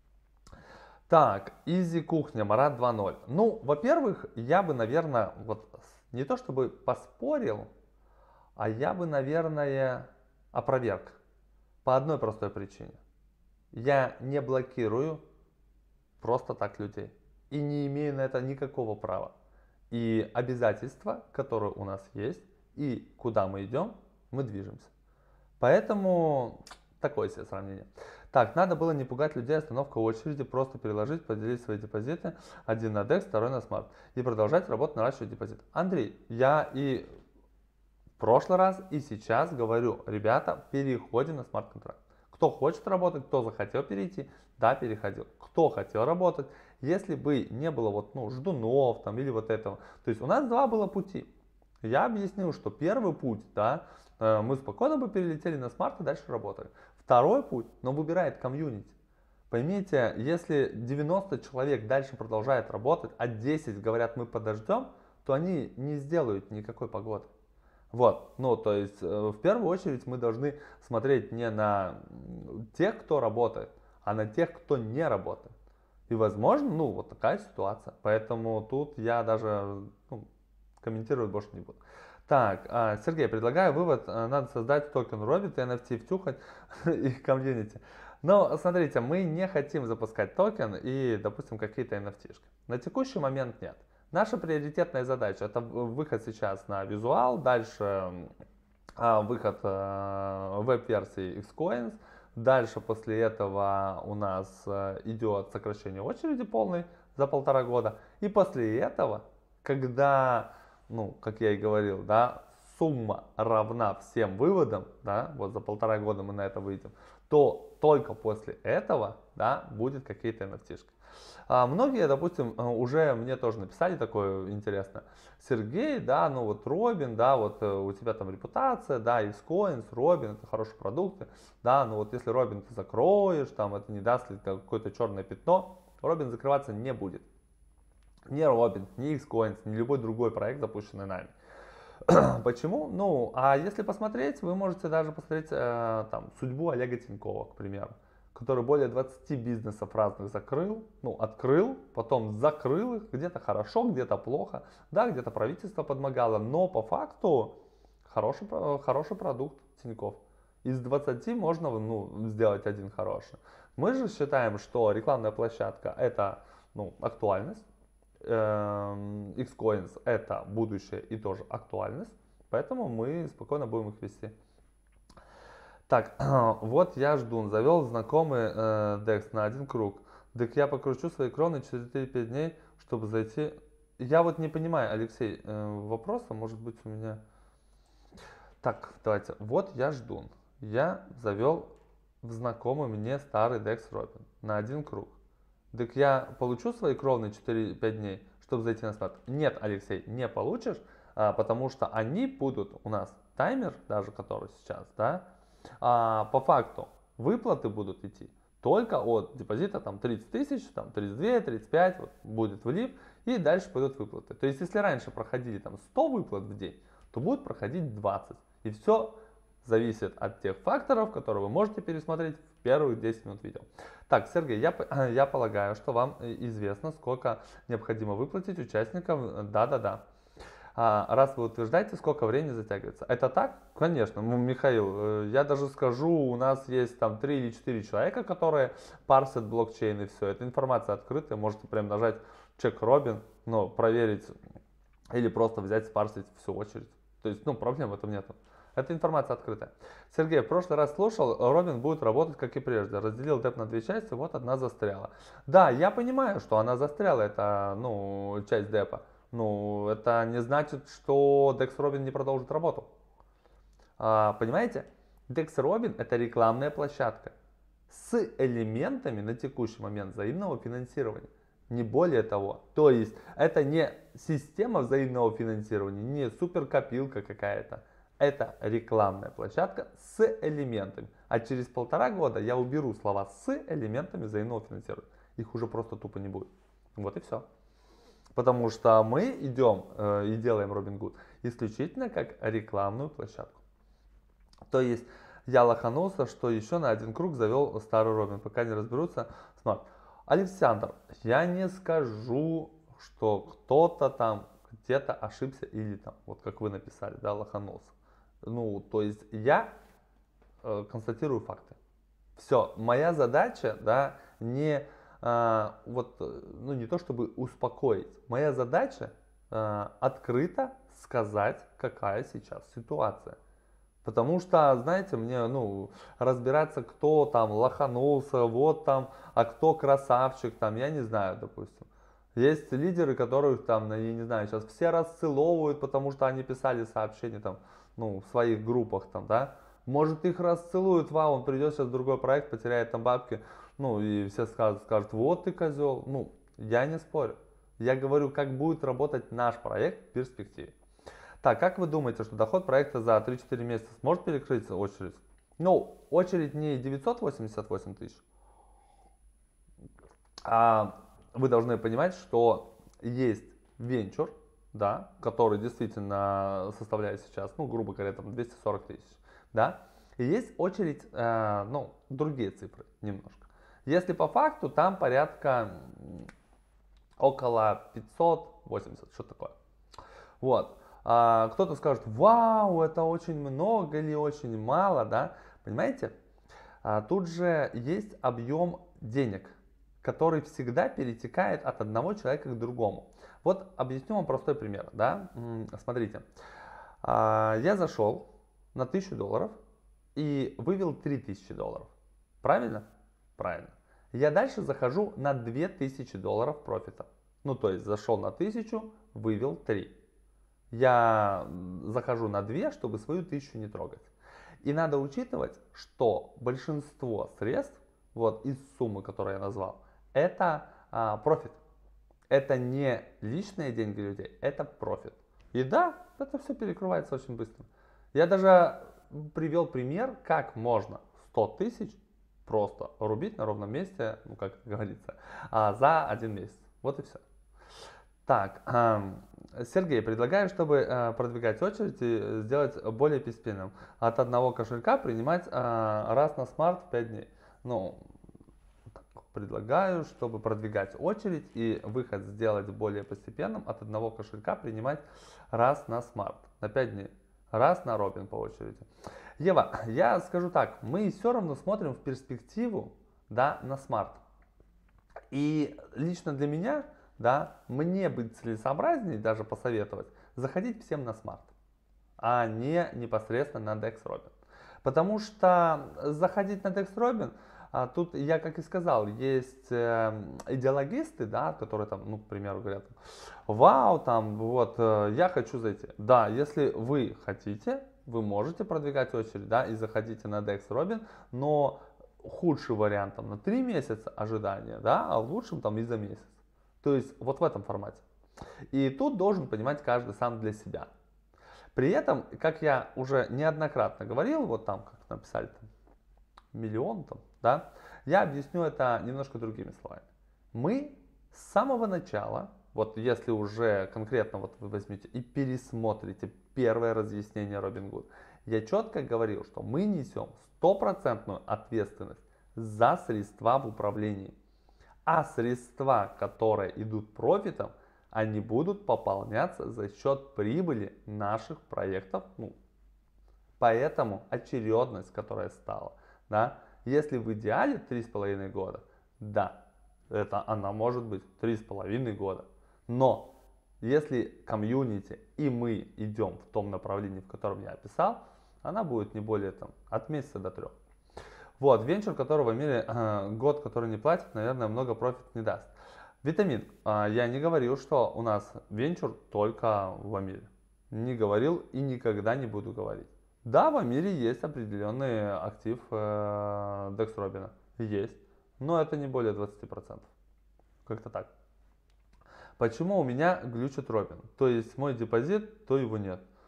Так, Изи Кухня, Марат 2.0. Во-первых, я бы, наверное, не то чтобы поспорил, а я бы, наверное, опроверг. По одной простой причине. Я не блокирую просто так людей. И не имею на это никакого права. И обязательства, которые у нас есть, и куда мы идем, мы движемся. Поэтому такое себе сравнение. Так, надо было не пугать людей остановкой очереди, просто переложить, поделить свои депозиты, один на DEX, второй на Smart, и продолжать работу, наращивать депозит. Андрей, я и в прошлый раз, и сейчас говорю, ребята, переходим на смарт-контракт. Кто хочет работать, кто захотел перейти, да, переходил. Кто хотел работать, если бы не было ждунов там, или этого. То есть у нас два было пути. Я объяснил, что первый путь, да, мы спокойно бы перелетели на смарт и дальше работали. Второй путь, но выбирает комьюнити. Поймите, если 90 человек дальше продолжает работать, а 10 говорят мы подождем, то они не сделают никакой погоды. То есть в первую очередь мы должны смотреть не на тех, кто работает, а на тех, кто не работает. И возможно, такая ситуация. Поэтому тут я даже комментировать больше не буду. Так, Сергей, предлагаю вывод, надо создать токен Робит и NFT втюхать их комьюнити. Но смотрите, мы не хотим запускать токен и, допустим, какие-то NFT-шки. На текущий момент нет. Наша приоритетная задача это выход сейчас на визуал, дальше выход веб-версии Xcoins, дальше после этого у нас идет сокращение очереди полной за 1,5 года. И после этого, когда, как я и говорил, да, сумма равна всем выводам, да, за 1,5 года мы на это выйдем, то только после этого, да, будет какие-то NFT-шки. Многие, допустим, уже мне тоже написали такое интересное. Сергей, да, Робин, да, у тебя там репутация, да, Xcoins, Робин, это хорошие продукты, да, если Робин ты закроешь, там это не даст ли какое-то черное пятно, Робин закрываться не будет. Ни Робин, ни Xcoins, ни любой другой проект, запущенный нами. Почему? А если посмотреть, вы можете даже посмотреть судьбу Олега Тинькова, к примеру, который более 20 бизнесов разных закрыл, открыл, потом закрыл их, где-то хорошо, где-то плохо, да, где-то правительство помогало, но по факту хороший продукт Тиньков. Из 20 можно сделать один хороший. Мы же считаем, что рекламная площадка это актуальность, Xcoins это будущее и тоже актуальность, поэтому мы спокойно будем их вести. Так, вот я жду, завел знакомый DEX на один круг. Так я покручу свои кроны через 4-5 дней, чтобы зайти. Я не понимаю, Алексей, вопроса, может быть у меня. Так, давайте, вот я жду. Я завел в знакомый мне старый DEX Robin на один круг. Так я получу свои кровные 4-5 дней, чтобы зайти на смарт? Нет, Алексей, не получишь, потому что они будут, у нас таймер, даже который сейчас, да, по факту выплаты будут идти только от депозита 30 тысяч, 32, 35 будет влив и дальше пойдут выплаты. То есть если раньше проходили 100 выплат в день, то будет проходить 20. И все зависит от тех факторов, которые вы можете пересмотреть в первых 10 минут видео. Так, Сергей, я полагаю, что вам известно, сколько необходимо выплатить участникам. Да. Раз вы утверждаете, сколько времени затягивается. Это так? Конечно, Михаил, я даже скажу, у нас есть 3 или 4 человека, которые парсят блокчейн и все. Эта информация открытая, можете прям нажать чек Робин, проверить или просто взять, спарсить всю очередь. То есть, проблем в этом нету. Эта информация открытая. Сергей, в прошлый раз слушал, Робин будет работать как и прежде. Разделил деп на 2 части, одна застряла. Да, я понимаю, что она застряла, это часть депа. Это не значит, что DEX Robin не продолжит работу. Понимаете? DEX Robin это рекламная площадка с элементами на текущий момент взаимного финансирования. Не более того. То есть это не система взаимного финансирования, не суперкопилка какая-то. Это рекламная площадка с элементами. А через 1,5 года я уберу слова с элементами взаимного финансирования. Их уже просто тупо не будет. Вот и все. Потому что мы идем и делаем Robinhood исключительно как рекламную площадку. То есть я лоханулся, что еще на один круг завел старый Робин, пока не разберутся. Смарт. Александр, я не скажу, что кто-то там где-то ошибся или там, вот как вы написали, да, лоханулся. Ну, то есть я констатирую факты. Все, моя задача, да, не ну не то чтобы успокоить, моя задача открыто сказать, какая сейчас ситуация. Потому что, знаете, мне, ну, разбираться, кто там лоханулся, вот там, а кто красавчик, там, я не знаю, допустим. Есть лидеры, которых там, я не знаю, сейчас все расцеловывают, потому что они писали сообщения там, ну, в своих группах там, да. Может их расцелуют, вау, он придет сейчас в другой проект, потеряет там бабки, ну, и все скажут, вот ты козел. Ну, я не спорю. Я говорю, как будет работать наш проект в перспективе. Так, как вы думаете, что доход проекта за 3-4 месяца сможет перекрыть очередь? Ну, очередь не 988 тысяч, а вы должны понимать, что есть венчур, да, который действительно составляет сейчас, ну, грубо говоря, там 240 тысяч, да, и есть очередь, ну, другие цифры немножко. Если по факту, там порядка около 580, что такое. Вот. Кто-то скажет, вау, это очень много или очень мало, да, понимаете? Тут же есть объем денег, который всегда перетекает от одного человека к другому. Вот объясню вам простой пример, да, смотрите, я зашел на $1000 и вывел $3000, правильно? Правильно. Я дальше захожу на $2000 профита, ну то есть зашел на 1000, вывел 3. Я захожу на 2, чтобы свою 1000 не трогать. И надо учитывать, что большинство средств, вот из суммы, которую я назвал, это профит. Это не личные деньги людей, это профит. И да, это все перекрывается очень быстро. Я даже привел пример, как можно 100 тысяч просто рубить на ровном месте, ну как говорится, за 1 месяц. Вот и все. Так, Сергей, предлагаю, чтобы продвигать очередь и сделать более постепенным. От одного кошелька принимать раз на смарт в 5 дней. Ну, предлагаю, чтобы продвигать очередь и выход сделать более постепенным. От одного кошелька принимать раз на смарт на 5 дней. Раз на Робин по очереди. Ева, я скажу так, мы все равно смотрим в перспективу, да, на смарт. И лично для меня, да, мне быть целесообразнее даже посоветовать заходить всем на смарт, а не непосредственно на Dex Robin. Потому что заходить на Dex Robin, тут я как и сказал, есть идеологисты, да, которые там, ну, к примеру, говорят, вау, там, вот, я хочу зайти. Да, если вы хотите, вы можете продвигать очередь, да, и заходите на Dex Robin, но худший вариант там на 3 месяца ожидания, да, а в лучшем там и за месяц. То есть вот в этом формате. И тут должен понимать каждый сам для себя. При этом, как я уже неоднократно говорил, вот там, как написали, там, миллион, там, да, я объясню это немножко другими словами. Мы с самого начала, вот если уже конкретно вот вы возьмете и пересмотрите первое разъяснение Robinhood, я четко говорил, что мы несем 100% ответственность за средства в управлении. А средства, которые идут профитом, они будут пополняться за счет прибыли наших проектов. Ну, поэтому очередность, которая стала, да, если в идеале 3,5 года, да, это она может быть 3,5 года. Но если комьюнити и мы идем в том направлении, в котором я описал, она будет не более там, от месяца до 3. Вот, венчур, которого в мире год, который не платит, наверное, много профит не даст. Витамин. Я не говорил, что у нас венчур только в Амире. Не говорил и никогда не буду говорить. Да, в Амире есть определенный актив Dex Robin. Есть. Но это не более 20%. Как-то так. Почему у меня глючит Робин? То есть мой депозит, то его нет.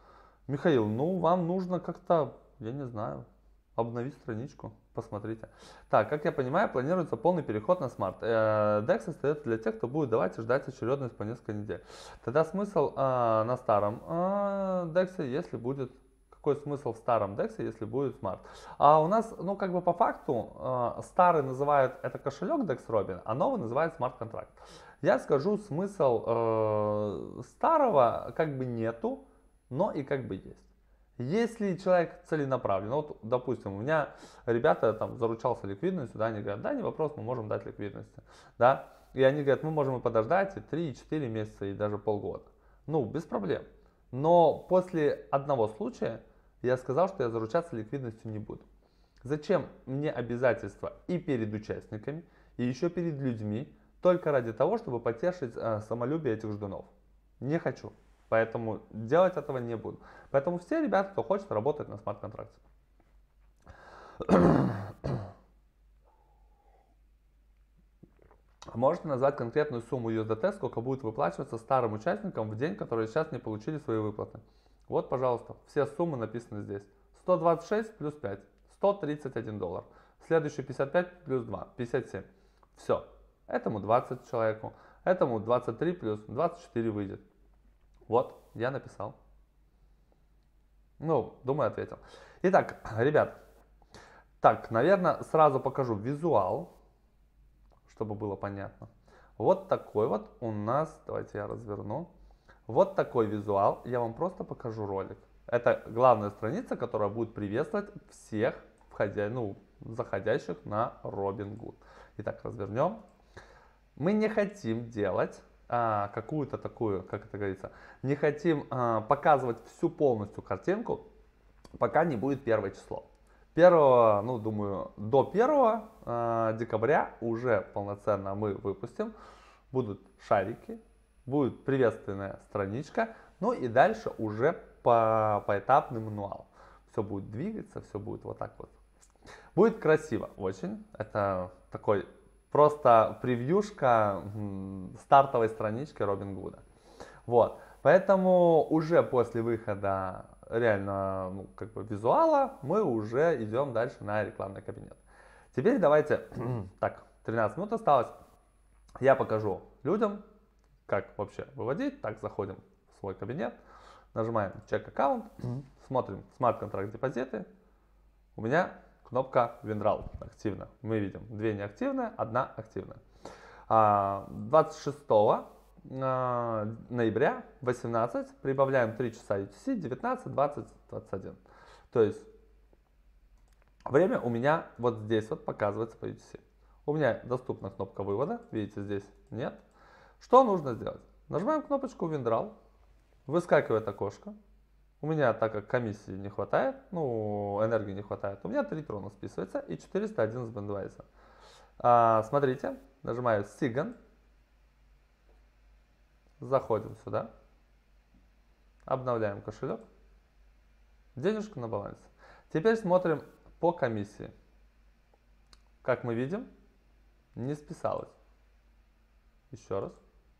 Михаил, ну вам нужно как-то, я не знаю, обновить страничку. Посмотрите. Так, как я понимаю, планируется полный переход на смарт. DEX остается для тех, кто будет давать и ждать очередность по несколько недель. Тогда смысл на старом DEX, если будет... Какой смысл в старом DEX, если будет смарт? А у нас, ну как бы по факту, старый называют это кошелек DEX Robin, а новый называют смарт-контракт. Я скажу, смысл старого как бы нету, но и как бы есть. Если человек целенаправлен, ну, вот, допустим, у меня ребята там заручался ликвидностью, да, они говорят, да, не вопрос, мы можем дать ликвидности, да, и они говорят, мы можем и подождать и 3-4 месяца, и даже полгода. Ну, без проблем. Но после одного случая я сказал, что я заручаться ликвидностью не буду. Зачем мне обязательства и перед участниками, и еще перед людьми, только ради того, чтобы потешить самолюбие этих ждунов? Не хочу. Поэтому делать этого не буду. Поэтому все ребята, кто хочет, работать на смарт-контракте. Можете назвать конкретную сумму USDT, сколько будет выплачиваться старым участникам в день, которые сейчас не получили свои выплаты. Вот, пожалуйста, все суммы написаны здесь. 126 плюс 5, $131. Следующий 55 плюс 2, 57. Все. Этому 20 человеку, этому 23 плюс 24 выйдет. Вот, я написал. Ну, думаю, ответил. Итак, ребят, так, наверное, сразу покажу визуал, чтобы было понятно. Вот такой вот у нас, давайте я разверну. Вот такой визуал, я вам просто покажу ролик. Это главная страница, которая будет приветствовать всех заходящих на Robinhood. Итак, развернем. Мы не хотим делать какую-то такую, как это говорится, не хотим показывать всю полностью картинку, пока не будет первое число. Ну, думаю, до 1 декабря уже полноценно мы выпустим. Будут шарики, будет приветственная страничка, ну и дальше уже поэтапный мануал. Все будет двигаться, все будет вот так вот. Будет красиво очень. Это такой просто превьюшка стартовой странички Robinhood. Вот. Поэтому уже после выхода реально как бы визуала мы уже идем дальше на рекламный кабинет. Теперь давайте, так, 13 минут осталось. Я покажу людям, как вообще выводить. Так, заходим в свой кабинет, нажимаем чек аккаунт, смотрим смарт-контракт депозиты. У меня кнопка WinRAL активна. Мы видим 2 неактивные, 1 активная. 26 ноября 18 прибавляем 3 часа UTC, 19, 20, 21. То есть время у меня вот здесь вот показывается по UTC. У меня доступна кнопка вывода, видите, здесь нет. Что нужно сделать? Нажимаем кнопочку WinRAL, выскакивает окошко. У меня, так как комиссии не хватает, энергии не хватает, у меня 3 трона списывается и 411 бендвайса. Смотрите, нажимаю Sigan, заходим сюда, обновляем кошелек, денежка на балансе. Теперь смотрим по комиссии. Как мы видим, не списалось. Еще раз.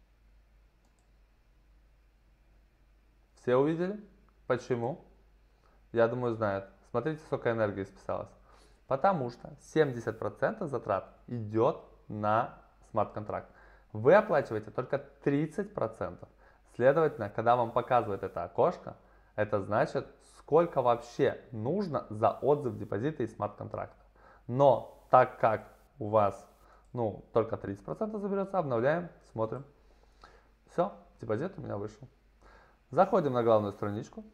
Все увидели? Почему? Я думаю, знают. Смотрите, сколько энергии списалось. Потому что 70% затрат идет на смарт-контракт. Вы оплачиваете только 30%. Следовательно, когда вам показывает это окошко, это значит, сколько вообще нужно за отзыв депозита и смарт-контракта. Но так как у вас только 30% заберется, обновляем, смотрим. Все, депозит у меня вышел. Заходим на главную страничку.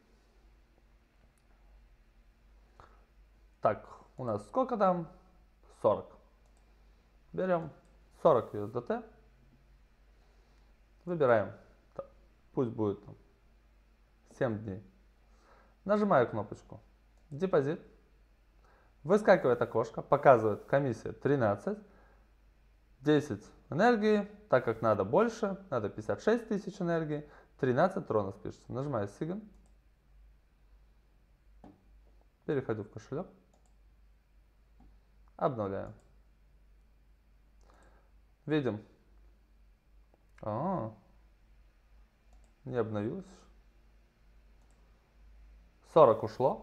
Так, у нас сколько там? 40. Берем 40 USDT. Выбираем. Так, пусть будет 7 дней. Нажимаю кнопочку депозит. Выскакивает окошко, показывает комиссия 13. 10 энергии, так как надо больше, надо 56 тысяч энергии. 13 тронов пишется. Нажимаю Sigan. Переходю в кошелек. Обновляю. Видим. Не обновилось. 40 ушло.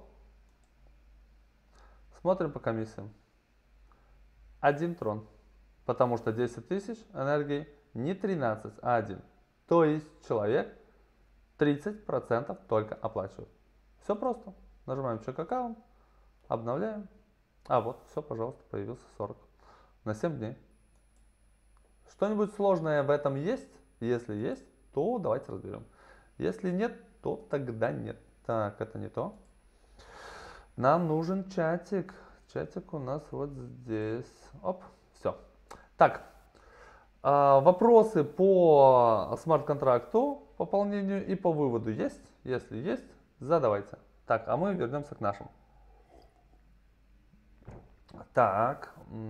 Смотрим по комиссиям. 1 трон. Потому что 10 тысяч энергии не 13, а 1. То есть человек 30% только оплачивает. Все просто. Нажимаем чек аккаунт, обновляем. А вот, все, пожалуйста, появился 40. На 7 дней. Что-нибудь сложное в этом есть? Если есть, то давайте разберем. Если нет, то тогда нет. Так, это не то. Нам нужен чатик. Чатик у нас вот здесь. Оп, все. Так, вопросы по смарт-контракту, пополнению и по выводу есть? Если есть, задавайте. Так, а мы вернемся к нашим. Так,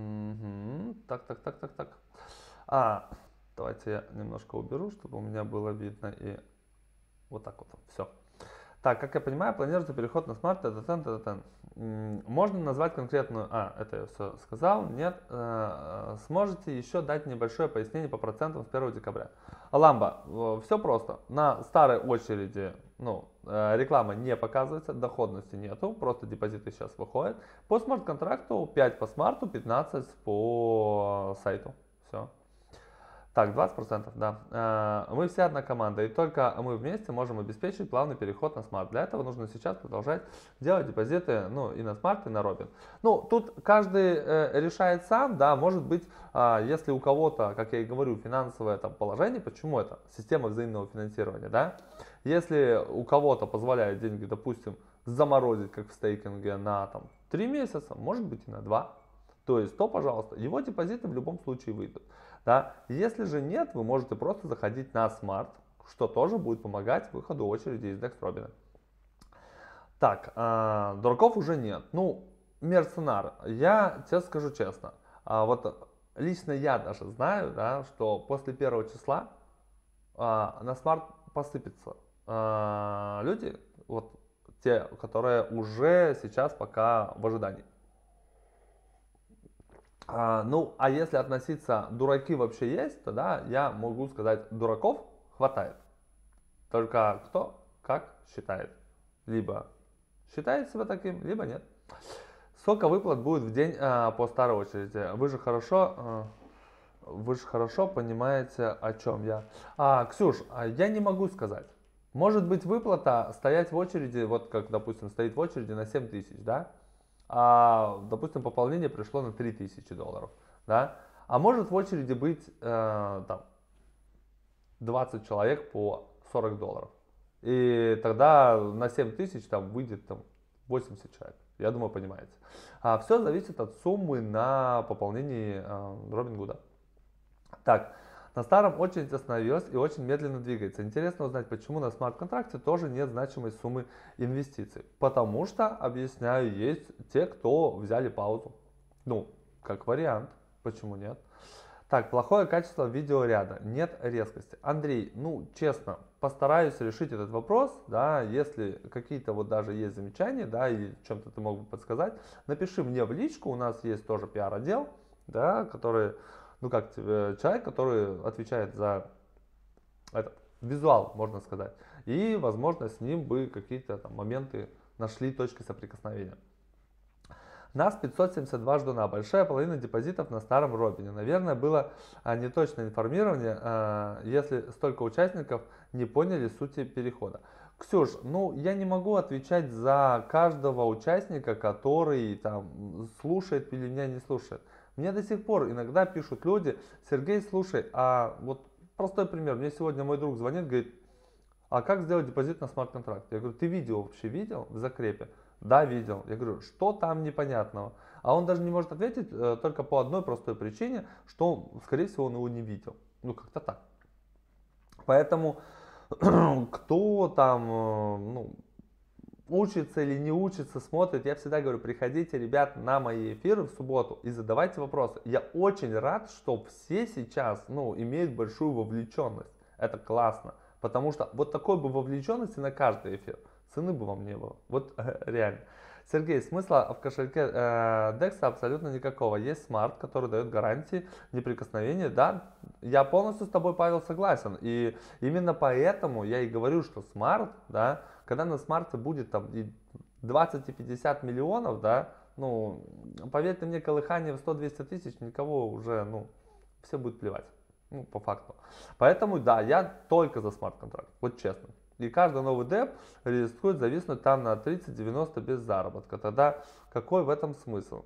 так. Давайте я немножко уберу, чтобы у меня было видно и вот так вот. Все. Так, как я понимаю, планируется переход на смарт. Можно назвать конкретную... это я все сказал. Нет. Сможете еще дать небольшое пояснение по процентам с 1 декабря. Ламба, все просто. На старой очереди реклама не показывается, доходности нету, просто депозиты сейчас выходят. По смарт-контракту 5 по смарту, 15 по сайту. Все. Так, 20%, да. Мы все одна команда, и только мы вместе можем обеспечить плавный переход на смарт. Для этого нужно сейчас продолжать делать депозиты, и на смарт, и на Robin. Тут каждый решает сам, да, может быть, если у кого-то, как я и говорю, финансовое положение, почему это? Система взаимного финансирования, да. Если у кого-то позволяет деньги, допустим, заморозить, как в стейкинге, на 3 месяца, может быть и на 2. То есть, пожалуйста, его депозиты в любом случае выйдут. Да? Если же нет, вы можете просто заходить на Smart, что тоже будет помогать выходу очереди из Dex Robin. Так, дураков уже нет. Мерценар, я тебе скажу честно, вот лично я даже знаю, да, что после 1 числа на Smart посыпятся люди, вот те, которые уже сейчас пока в ожидании. А если относиться, дураки вообще есть, тогда я могу сказать, дураков хватает. Только кто как считает. Либо считает себя таким, либо нет. Сколько выплат будет в день по старой очереди? Вы же хорошо понимаете, о чем я. Ксюш, я не могу сказать. Может быть выплата стоять в очереди, вот как, допустим, стоит в очереди на 7 тысяч, да? Допустим, пополнение пришло на $3000, да? А может в очереди быть 20 человек по $40. И тогда на 7000 выйдет 80 человек. Я думаю, понимаете. Все зависит от суммы на пополнении Robinhood. Так, на старом очередь остановилась и очень медленно двигается. Интересно узнать, почему на смарт-контракте тоже нет значимой суммы инвестиций. Потому что, объясняю, есть те, кто взяли паузу. Как вариант. Почему нет? Так, плохое качество видеоряда. Нет резкости. Андрей, честно, постараюсь решить этот вопрос. Да, если какие-то даже есть замечания, да, или чем-то ты мог бы подсказать, напиши мне в личку. У нас есть тоже пиар-отдел, да, который... человек, который отвечает за этот визуал, можно сказать. И, возможно, с ним бы какие-то моменты нашли точки соприкосновения. Нас 572 ждуна, большая половина депозитов на старом Робине. Наверное, было неточное информирование, если столько участников не поняли сути перехода. Ксюш, я не могу отвечать за каждого участника, который слушает или меня не слушает. Мне до сих пор иногда пишут люди: Сергей, слушай, вот простой пример. Мне сегодня мой друг звонит, говорит: а как сделать депозит на смарт-контракт? Я говорю: ты видео вообще видел в закрепе? Да, видел. Я говорю: что там непонятного? А он даже не может ответить только по одной простой причине, что, скорее всего, он его не видел. Как-то так. Поэтому, кто учится или не учится, смотрит, я всегда говорю: приходите, ребят, на мои эфиры в субботу и задавайте вопросы. Я очень рад, что все сейчас, имеют большую вовлеченность. Это классно, потому что вот такой бы вовлеченности на каждый эфир цены бы вам не было. Вот реально. Сергей, смысла в кошельке DEX абсолютно никакого. Есть смарт, который дает гарантии неприкосновения. Да, я полностью с тобой, Павел, согласен. И именно поэтому я и говорю, что смарт, да, когда на смарте будет там и 20 и 50 миллионов, да, ну, поверьте мне, колыхание в 100-200 тысяч никого уже, ну, все будет плевать, ну, по факту. Поэтому, да, я только за смарт-контракт, вот честно. И каждый новый деп рискует зависнуть там на 30-90 без заработка. Тогда какой в этом смысл?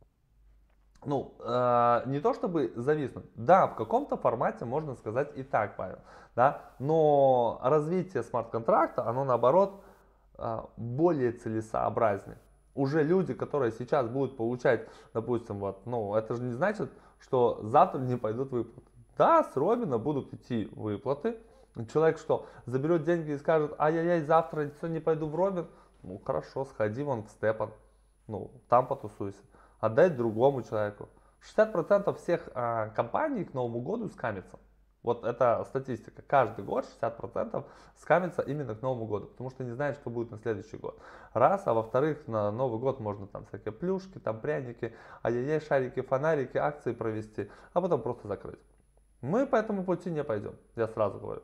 Ну, не то чтобы зависнуть, да, в каком-то формате можно сказать и так, Павел, да, но развитие смарт-контракта, оно наоборот более целесообразнее. Уже люди, которые сейчас будут получать, допустим, вот, ну, это же не значит, что завтра не пойдут выплаты. Да, с Робина будут идти выплаты. Человек что, заберет деньги и скажет, ай-яй-яй, завтра не пойду в Робин, ну, хорошо, сходи вон в Степан, ну, там потусуйся. Отдать другому человеку. 60% всех компаний к Новому году скамятся. Вот это статистика. Каждый год 60% скамятся именно к Новому году, потому что не знают, что будет на следующий год. Раз, а во-вторых, на Новый год можно там всякие плюшки, там пряники, ай-яй-яй, шарики, фонарики, акции провести, а потом просто закрыть. Мы по этому пути не пойдем, я сразу говорю.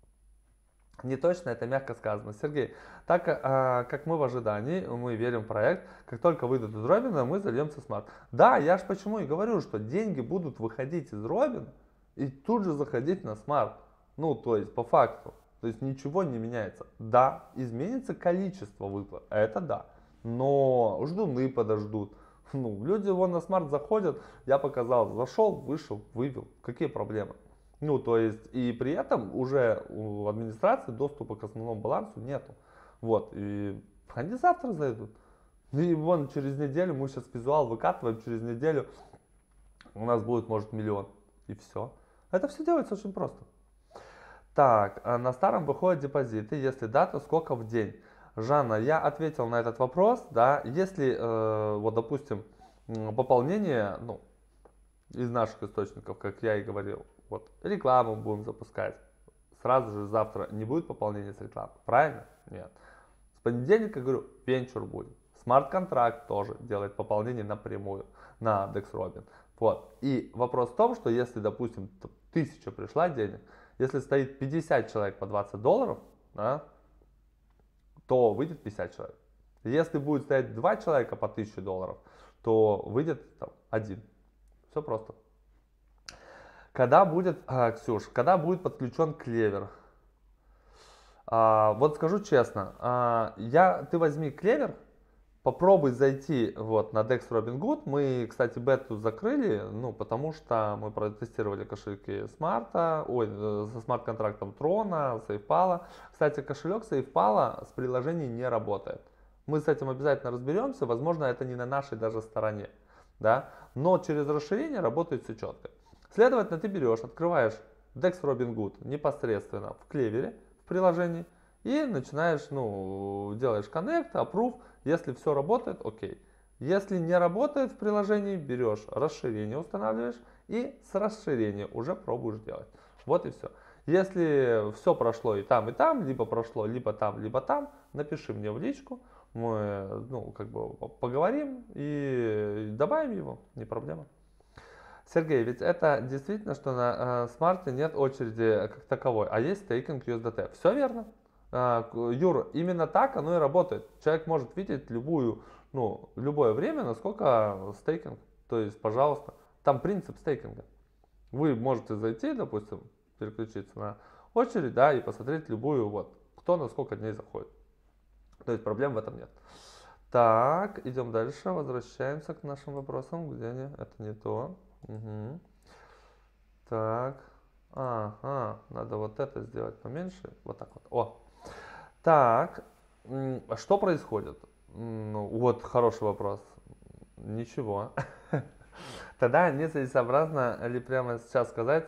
Не точно, это мягко сказано. Сергей, так как мы в ожидании, мы верим в проект, как только выйдут из Робина, мы зальемся в смарт. Да, я ж почему и говорю, что деньги будут выходить из Робина и тут же заходить на смарт. Ну, то есть, по факту. То есть, ничего не меняется. Да, изменится количество выплат, это да. Но ждуны подождут. Ну, люди вон на смарт заходят, я показал, зашел, вышел, вывел. Какие проблемы? Ну, то есть, и при этом уже у администрации доступа к основному балансу нету. Вот, и они завтра зайдут. И вон через неделю, мы сейчас визуал выкатываем, через неделю у нас будет, может, миллион. И все. Это все делается очень просто. Так, на старом выходят депозиты, если да, то сколько в день? Жанна, я ответил на этот вопрос, да, если, вот, допустим, пополнение, ну, из наших источников, как я и говорил, вот, рекламу будем запускать. Сразу же завтра не будет пополнения с рекламы. Правильно? Нет. С понедельника, говорю, венчур будет. Смарт-контракт тоже делает пополнение напрямую на DexRobin. Вот. И вопрос в том, что если, допустим, 1000 пришла денег, если стоит 50 человек по $20, да, то выйдет 50 человек. Если будет стоять 2 человека по $1000, то выйдет там, 1. Все просто. Когда будет, Ксюш, когда будет подключен клевер? Вот скажу честно, ты возьми клевер, попробуй зайти вот на Dex Robinhood. Мы, кстати, бету закрыли, ну, потому что мы протестировали кошельки смарта, со смарт-контрактом Трона, SafePal. Кстати, кошелек SafePal с приложением не работает. Мы с этим обязательно разберемся, возможно, это не на нашей даже стороне, да, но через расширение работает все четко. Следовательно, ты берешь, открываешь Dex Robinhood непосредственно в клевере, в приложении, и начинаешь, ну, делаешь connect, approve, если все работает, окей. Если не работает в приложении, берешь расширение, устанавливаешь, и с расширения уже пробуешь делать. Вот и все. Если все прошло и там, либо прошло либо там, напиши мне в личку, мы, ну, как бы поговорим и добавим его, не проблема. Сергей, ведь это действительно, что на смарте нет очереди как таковой, а есть стейкинг USDT. Все верно. Юр, именно так оно и работает. Человек может видеть любое время, насколько стейкинг. То есть, пожалуйста, там принцип стейкинга. Вы можете зайти, допустим, переключиться на очередь, да, и посмотреть любую, вот, кто на сколько дней заходит. То есть проблем в этом нет. Так, идем дальше, возвращаемся к нашим вопросам. Где они? Это не то. Угу. Так, надо вот это сделать поменьше, вот так вот. О, так, что происходит? Ну, вот хороший вопрос. Ничего. Тогда нецелесообразно ли прямо сейчас сказать,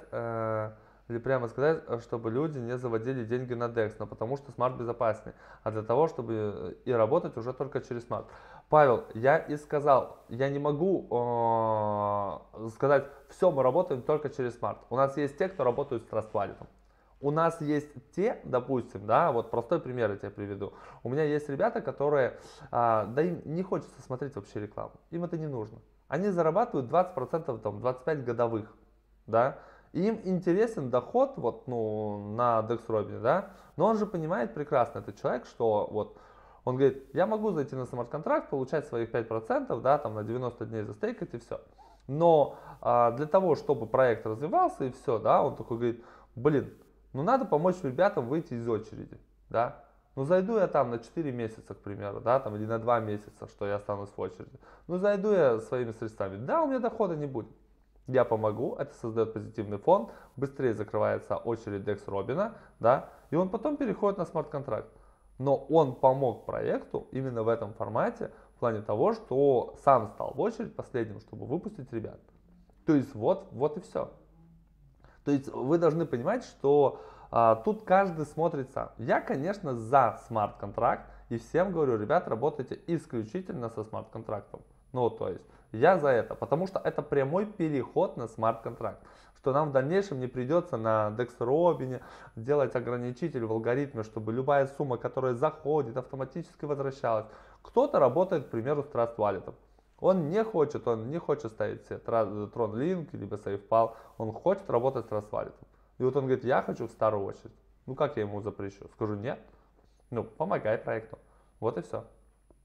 чтобы люди не заводили деньги на DEX, но потому что смарт безопаснее, а для того, чтобы и работать уже только через смарт. Павел, я и сказал, я не могу сказать, все, мы работаем только через смарт. У нас есть те, кто работают с Trust Wallet. У нас есть те, допустим, да, вот простой пример я тебе приведу. У меня есть ребята, которые, да им не хочется смотреть вообще рекламу, им это не нужно. Они зарабатывают 20%, там, 25 годовых, да, Им интересен доход вот, ну, на DEX Robin, да, но он же понимает прекрасно, этот человек, что вот он говорит, я могу зайти на смарт-контракт, получать своих 5%, да, там на 90 дней застейкать и все. Но для того, чтобы проект развивался и все, да, он такой говорит, блин, ну надо помочь ребятам выйти из очереди, да. Ну зайду я там на 4 месяца, к примеру, да, там, или на 2 месяца, что я останусь в очереди. Ну зайду я своими средствами, да, у меня дохода не будет. Я помогу, это создает позитивный фон, быстрее закрывается очередь DEX Robin, да, и он потом переходит на смарт-контракт. Но он помог проекту именно в этом формате, в плане того, что сам стал в очередь последним, чтобы выпустить ребят. То есть вот и все. То есть вы должны понимать, что тут каждый смотрит сам. Я, конечно, за смарт-контракт и всем говорю, ребят, работайте исключительно со смарт-контрактом. Ну, то есть я за это, потому что это прямой переход на смарт-контракт. Что нам в дальнейшем не придется на DEX Robin делать ограничитель в алгоритме, чтобы любая сумма, которая заходит, автоматически возвращалась. Кто-то работает, к примеру, с Trust Wallet. Он не хочет ставить себе TronLink либо SafePal, он хочет работать с Trust Wallet. И вот он говорит, я хочу в старую очередь. Ну как я ему запрещу? Скажу нет. Ну, помогай проекту. Вот и все.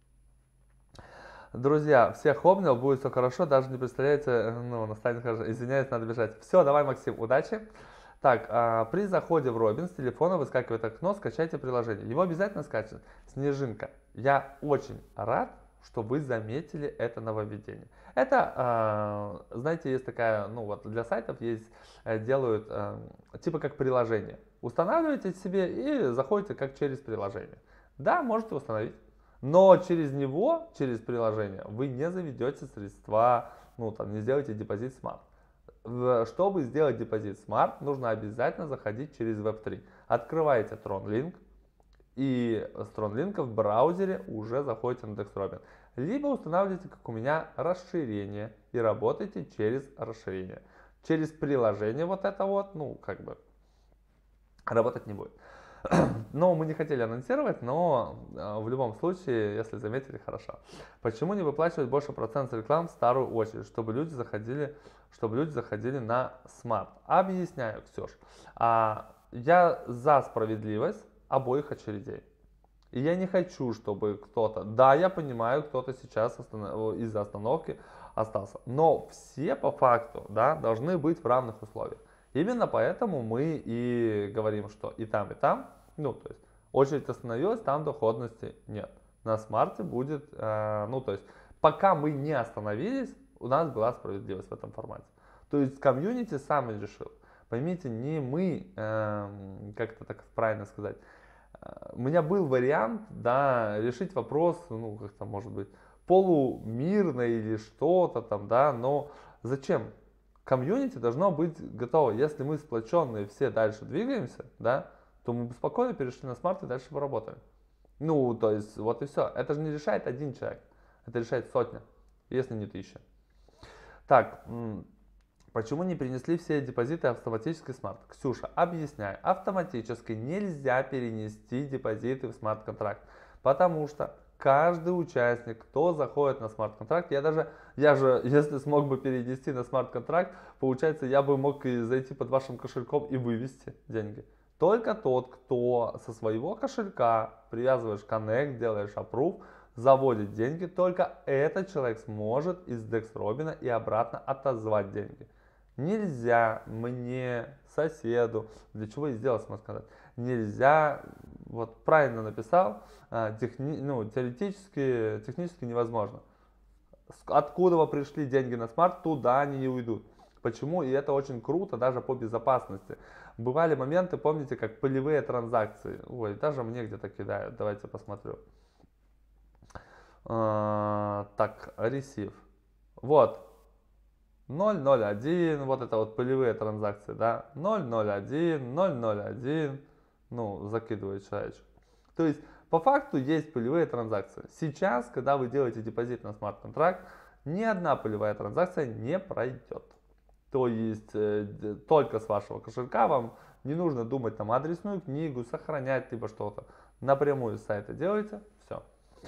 Друзья, всех обнял, будет все хорошо, даже не представляете, ну, настанет хорошо. Извиняюсь, надо бежать. Все, давай, Максим, удачи. Так, при заходе в Robin с телефона выскакивает окно, скачайте приложение. Его обязательно скачать. Снежинка, я очень рад, что вы заметили это нововведение. Это, знаете, есть такая, ну вот для сайтов есть, делают типа как приложение. Устанавливаете себе и заходите как через приложение. Да, можете установить. Но через него, через приложение, вы не заведете средства, ну там не сделаете депозит Smart. Чтобы сделать депозит Smart, нужно обязательно заходить через Web3. Открываете TronLink, и с TronLink в браузере уже заходите на DEX Robin. Либо устанавливаете, как у меня, расширение и работаете через расширение. Через приложение вот это вот, ну, как бы, работать не будет. Но мы не хотели анонсировать, но в любом случае, если заметили, хорошо. Почему не выплачивать больше процент с реклам в старую очередь, чтобы люди заходили на Smart? Объясняю, Ксюш. Я за справедливость обоих очередей. И я не хочу, чтобы кто-то, да, я понимаю, кто-то сейчас из-за остановки остался, но все по факту, да, должны быть в равных условиях. Именно поэтому мы и говорим, что и там, ну, то есть очередь остановилась, там доходности нет. На смарте будет, ну, то есть пока мы не остановились, у нас была справедливость в этом формате. То есть комьюнити сам решил. Поймите, не мы, как это так правильно сказать, у меня был вариант, да, решить вопрос, ну, как-то, может быть, полумирно или что-то там, да, но зачем? Комьюнити должно быть готово. Если мы сплоченные все дальше двигаемся, да, то мы бы спокойно перешли на смарт и дальше поработали. Ну, то есть, вот и все. Это же не решает один человек, это решает сотня, если не 1000. Так, почему не перенесли все депозиты автоматически в смарт? Ксюша, объясняю. Автоматически нельзя перенести депозиты в смарт-контракт, потому что каждый участник, кто заходит на смарт-контракт, я же, если смог бы перенести на смарт-контракт, получается, я бы мог и зайти под вашим кошельком и вывести деньги. Только тот, кто со своего кошелька привязываешь Connect, делаешь Approve, заводит деньги, только этот человек сможет из DEX Robin и обратно отозвать деньги. Нельзя мне, соседу, для чего и сделал смарт-контракт, нельзя, вот правильно написал, технически невозможно. Откуда пришли деньги на смарт, туда они и уйдут. Почему? И это очень круто даже по безопасности. Бывали моменты, помните, как полевые транзакции. Ой, даже мне где-то кидают. Давайте посмотрю. Так, receive. Вот. 001, вот это вот полевые транзакции, да. 001, 001. Ну, закидывает человечек. То есть, по факту есть полевые транзакции. Сейчас, когда вы делаете депозит на смарт-контракт, ни одна полевая транзакция не пройдет. То есть, только с вашего кошелька вам не нужно думать там адресную книгу, сохранять либо что-то. Напрямую с сайта делаете, все.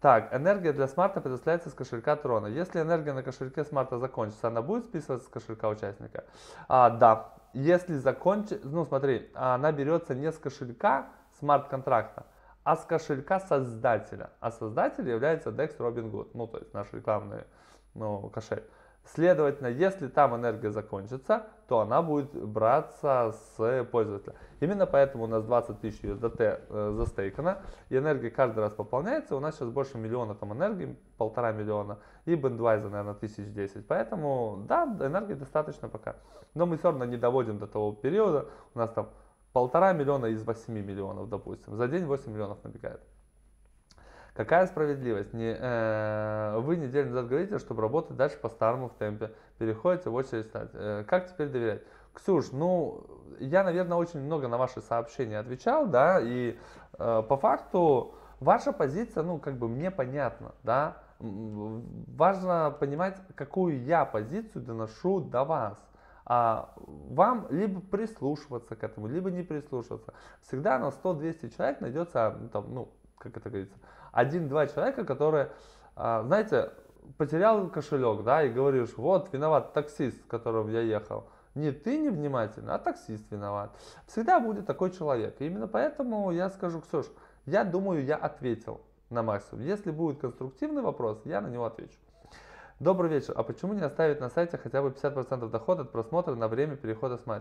Так, энергия для смарта предоставляется с кошелька Трона. Если энергия на кошельке смарта закончится, она будет списываться с кошелька участника? Да. Если закончится, ну смотри, она берется не с кошелька смарт-контракта, а с кошелька создателя. А создатель является DEX Robinhood, ну то есть наш рекламный кошель. Следовательно, если там энергия закончится, то она будет браться с пользователя. Именно поэтому у нас 20 тысяч USDT застейкано, и энергия каждый раз пополняется. У нас сейчас больше миллиона там энергии, 1,5 миллиона, и Bandwise, наверное, 1010. Поэтому, да, энергии достаточно пока. Но мы все равно не доводим до того периода. У нас там 1,5 миллиона из 8 миллионов, допустим. За день 8 миллионов набегает. Какая справедливость? Вы неделю назад говорите, чтобы работать дальше по старому в темпе. Переходите в очередь стать. Как теперь доверять? Ксюш, ну, я, наверное, очень много на ваши сообщения отвечал, да, и по факту ваша позиция, ну, как бы мне понятна, да. Важно понимать, какую я позицию доношу до вас. А вам либо прислушиваться к этому, либо не прислушиваться. Всегда на 100-200 человек найдется, там, ну, как это говорится, 1-2 человека, которые, знаете, потерял кошелек, да, и говоришь, вот, виноват таксист, с которым я ехал. Не ты невнимательный, а таксист виноват. Всегда будет такой человек. И именно поэтому я скажу, Ксюш, я думаю, я ответил на максимум. Если будет конструктивный вопрос, я на него отвечу. Добрый вечер. А почему не оставить на сайте хотя бы 50% дохода от просмотра на время перехода с мать?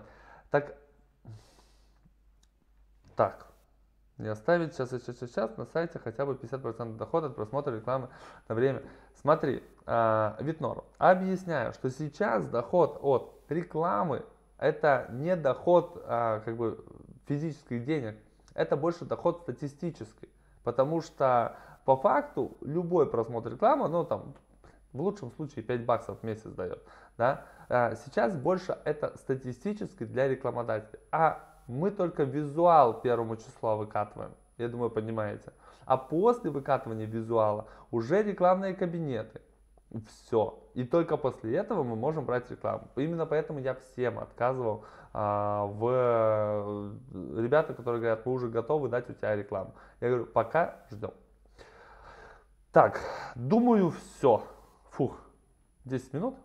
Так. Не оставить сейчас на сайте хотя бы 50% дохода от просмотра рекламы на время. Смотри, Витнор, объясняю, что сейчас доход от рекламы это не доход как бы физических денег, это больше доход статистический. Потому что по факту любой просмотр рекламы, ну там в лучшем случае 5 баксов в месяц дает. Да? Сейчас больше это статистически для рекламодателей. Мы только визуал первому числу выкатываем, я думаю, понимаете. А после выкатывания визуала уже рекламные кабинеты. Все. И только после этого мы можем брать рекламу. Именно поэтому я всем отказывал ребята, которые говорят, мы уже готовы дать у тебя рекламу. Я говорю, пока ждем. Так, думаю, все. Фух, 10 минут.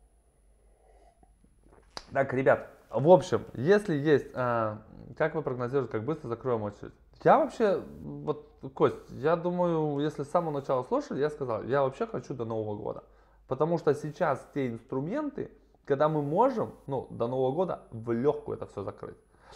Так, ребят. В общем, если есть, как вы прогнозируете, как быстро закроем очередь? Я вообще, вот, Кость, я думаю, если с самого начала слушали, я сказал, я вообще хочу до Нового года. Потому что сейчас те инструменты, когда мы можем, ну, до Нового года в легкую это все закрыть.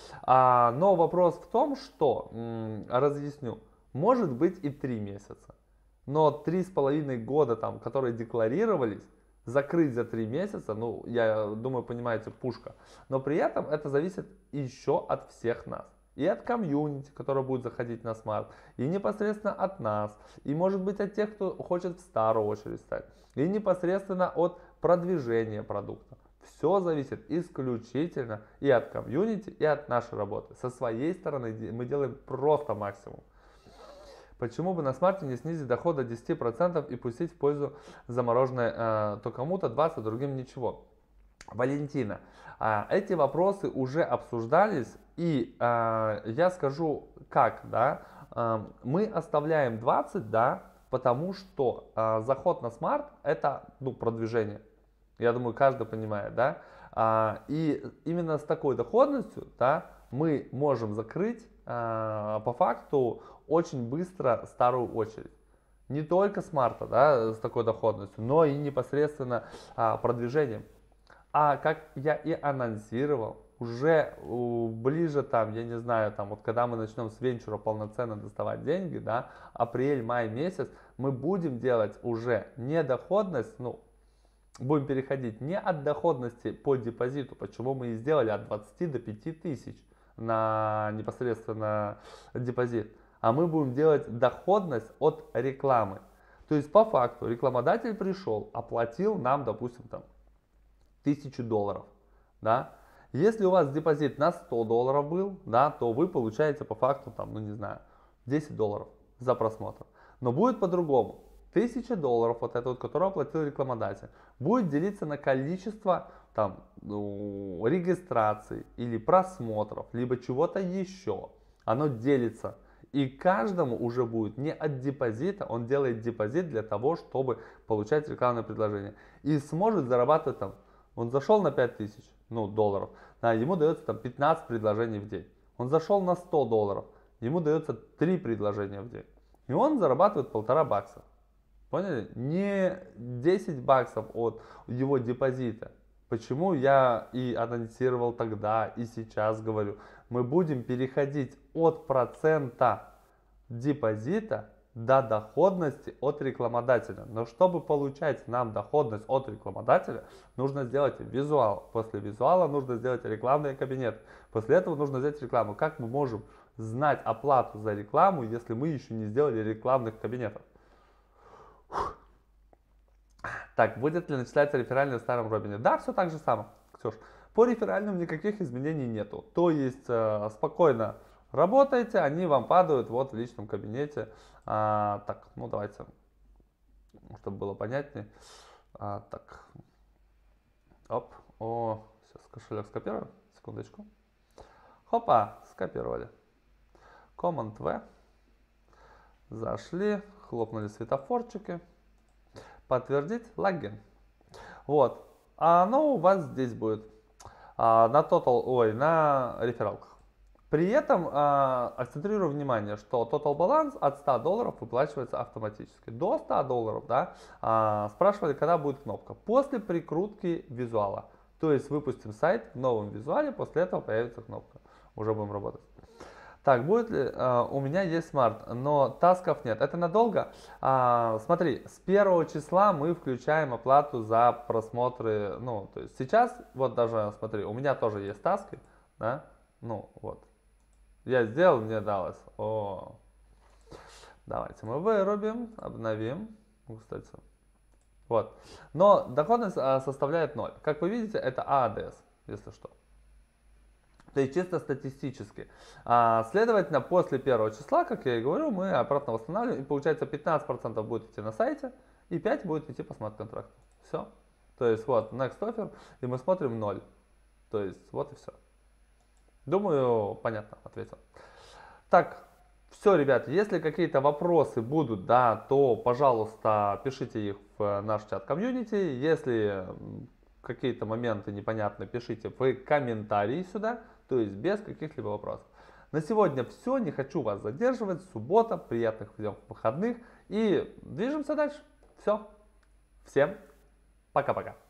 Но вопрос в том, что, разъясню, может быть и 3 месяца. Но 3,5 года, там, которые декларировались, закрыть за 3 месяца, ну, я думаю, понимаете, пушка. Но при этом это зависит еще от всех нас. И от комьюнити, которое будет заходить на смарт, и непосредственно от нас, и может быть от тех, кто хочет в старую очередь стать, и непосредственно от продвижения продукта. Все зависит исключительно и от комьюнити, и от нашей работы. Со своей стороны мы делаем просто максимум. Почему бы на смарте не снизить доход до 10% и пустить в пользу замороженное то кому-то 20, другим ничего? Валентина, эти вопросы уже обсуждались, и я скажу как, да, мы оставляем 20, да, потому что заход на смарт это, ну, продвижение. Я думаю, каждый понимает, да, и именно с такой доходностью, да, мы можем закрыть по факту очень быстро старую очередь. Не только смарта, да, с такой доходностью, но и непосредственно продвижением. А как я и анонсировал, уже ближе там, я не знаю, там вот когда мы начнем с венчура полноценно доставать деньги, да, апрель-май месяц, мы будем делать уже не доходность, ну, будем переходить не от доходности по депозиту, почему мы и сделали от 20 до 5 тысяч на непосредственно депозит, а мы будем делать доходность от рекламы. То есть по факту рекламодатель пришел, оплатил нам, допустим, там $1000, да. Если у вас депозит на $100 был, да, то вы получаете по факту там, ну не знаю, $10 за просмотр. Но будет по-другому. $1000, вот это вот, которое оплатил рекламодатель, будет делиться на количество там, регистраций или просмотров, либо чего-то еще. Оно делится. И каждому уже будет не от депозита, он делает депозит для того, чтобы получать рекламное предложение. И сможет зарабатывать там, он зашел на 5000 долларов, да, ему дается там 15 предложений в день. Он зашел на 100 долларов, ему дается 3 предложения в день. И он зарабатывает $1,5. Поняли? Не 10 баксов от его депозита. Почему я и анонсировал тогда, и сейчас говорю. Мы будем переходить от процента депозита до доходности от рекламодателя. Но чтобы получать нам доходность от рекламодателя, нужно сделать визуал. После визуала нужно сделать рекламный кабинет. После этого нужно взять рекламу. Как мы можем знать оплату за рекламу, если мы еще не сделали рекламных кабинетов? Так, будет ли начисляться реферальный в старом Робине? Да, все так же само, Ксюш. По реферальным никаких изменений нету. То есть спокойно работаете, они вам падают вот в личном кабинете. Так, ну давайте, чтобы было понятнее. Так, оп, сейчас кошелек скопирую, секундочку. Хопа, скопировали. Command-V. Зашли, хлопнули светофорчики. Подтвердить логин. Вот. Оно у вас здесь будет на рефералках. При этом акцентрирую внимание, что total баланс от 100 долларов выплачивается автоматически. До 100 долларов, да, спрашивали, когда будет кнопка. После прикрутки визуала. То есть выпустим сайт в новом визуале, после этого появится кнопка. Уже будем работать. Так, будет ли? У меня есть смарт, но тасков нет. Это надолго? Смотри, с 1 числа мы включаем оплату за просмотры. Ну, то есть сейчас, вот даже, смотри, у меня тоже есть таски, да? Ну, вот. Я сделал, мне далось. Давайте мы вырубим, обновим. Кстати. Вот. Но доходность составляет 0. Как вы видите, это АДС, если что. То есть чисто статистически. Следовательно, после 1 числа, как я и говорю, мы обратно восстанавливаем. И получается 15% будет идти на сайте, и 5% будет идти по смарт-контракту. Все. То есть вот next offer, и мы смотрим 0. То есть вот и все. Думаю, понятно, ответил. Так, все, ребят, если какие-то вопросы будут, да, то, пожалуйста, пишите их в наш чат комьюнити. Если какие-то моменты непонятны, пишите в комментарии сюда. То есть без каких-либо вопросов. На сегодня все, не хочу вас задерживать. Суббота, приятных всем выходных и движемся дальше. Все. Всем пока-пока.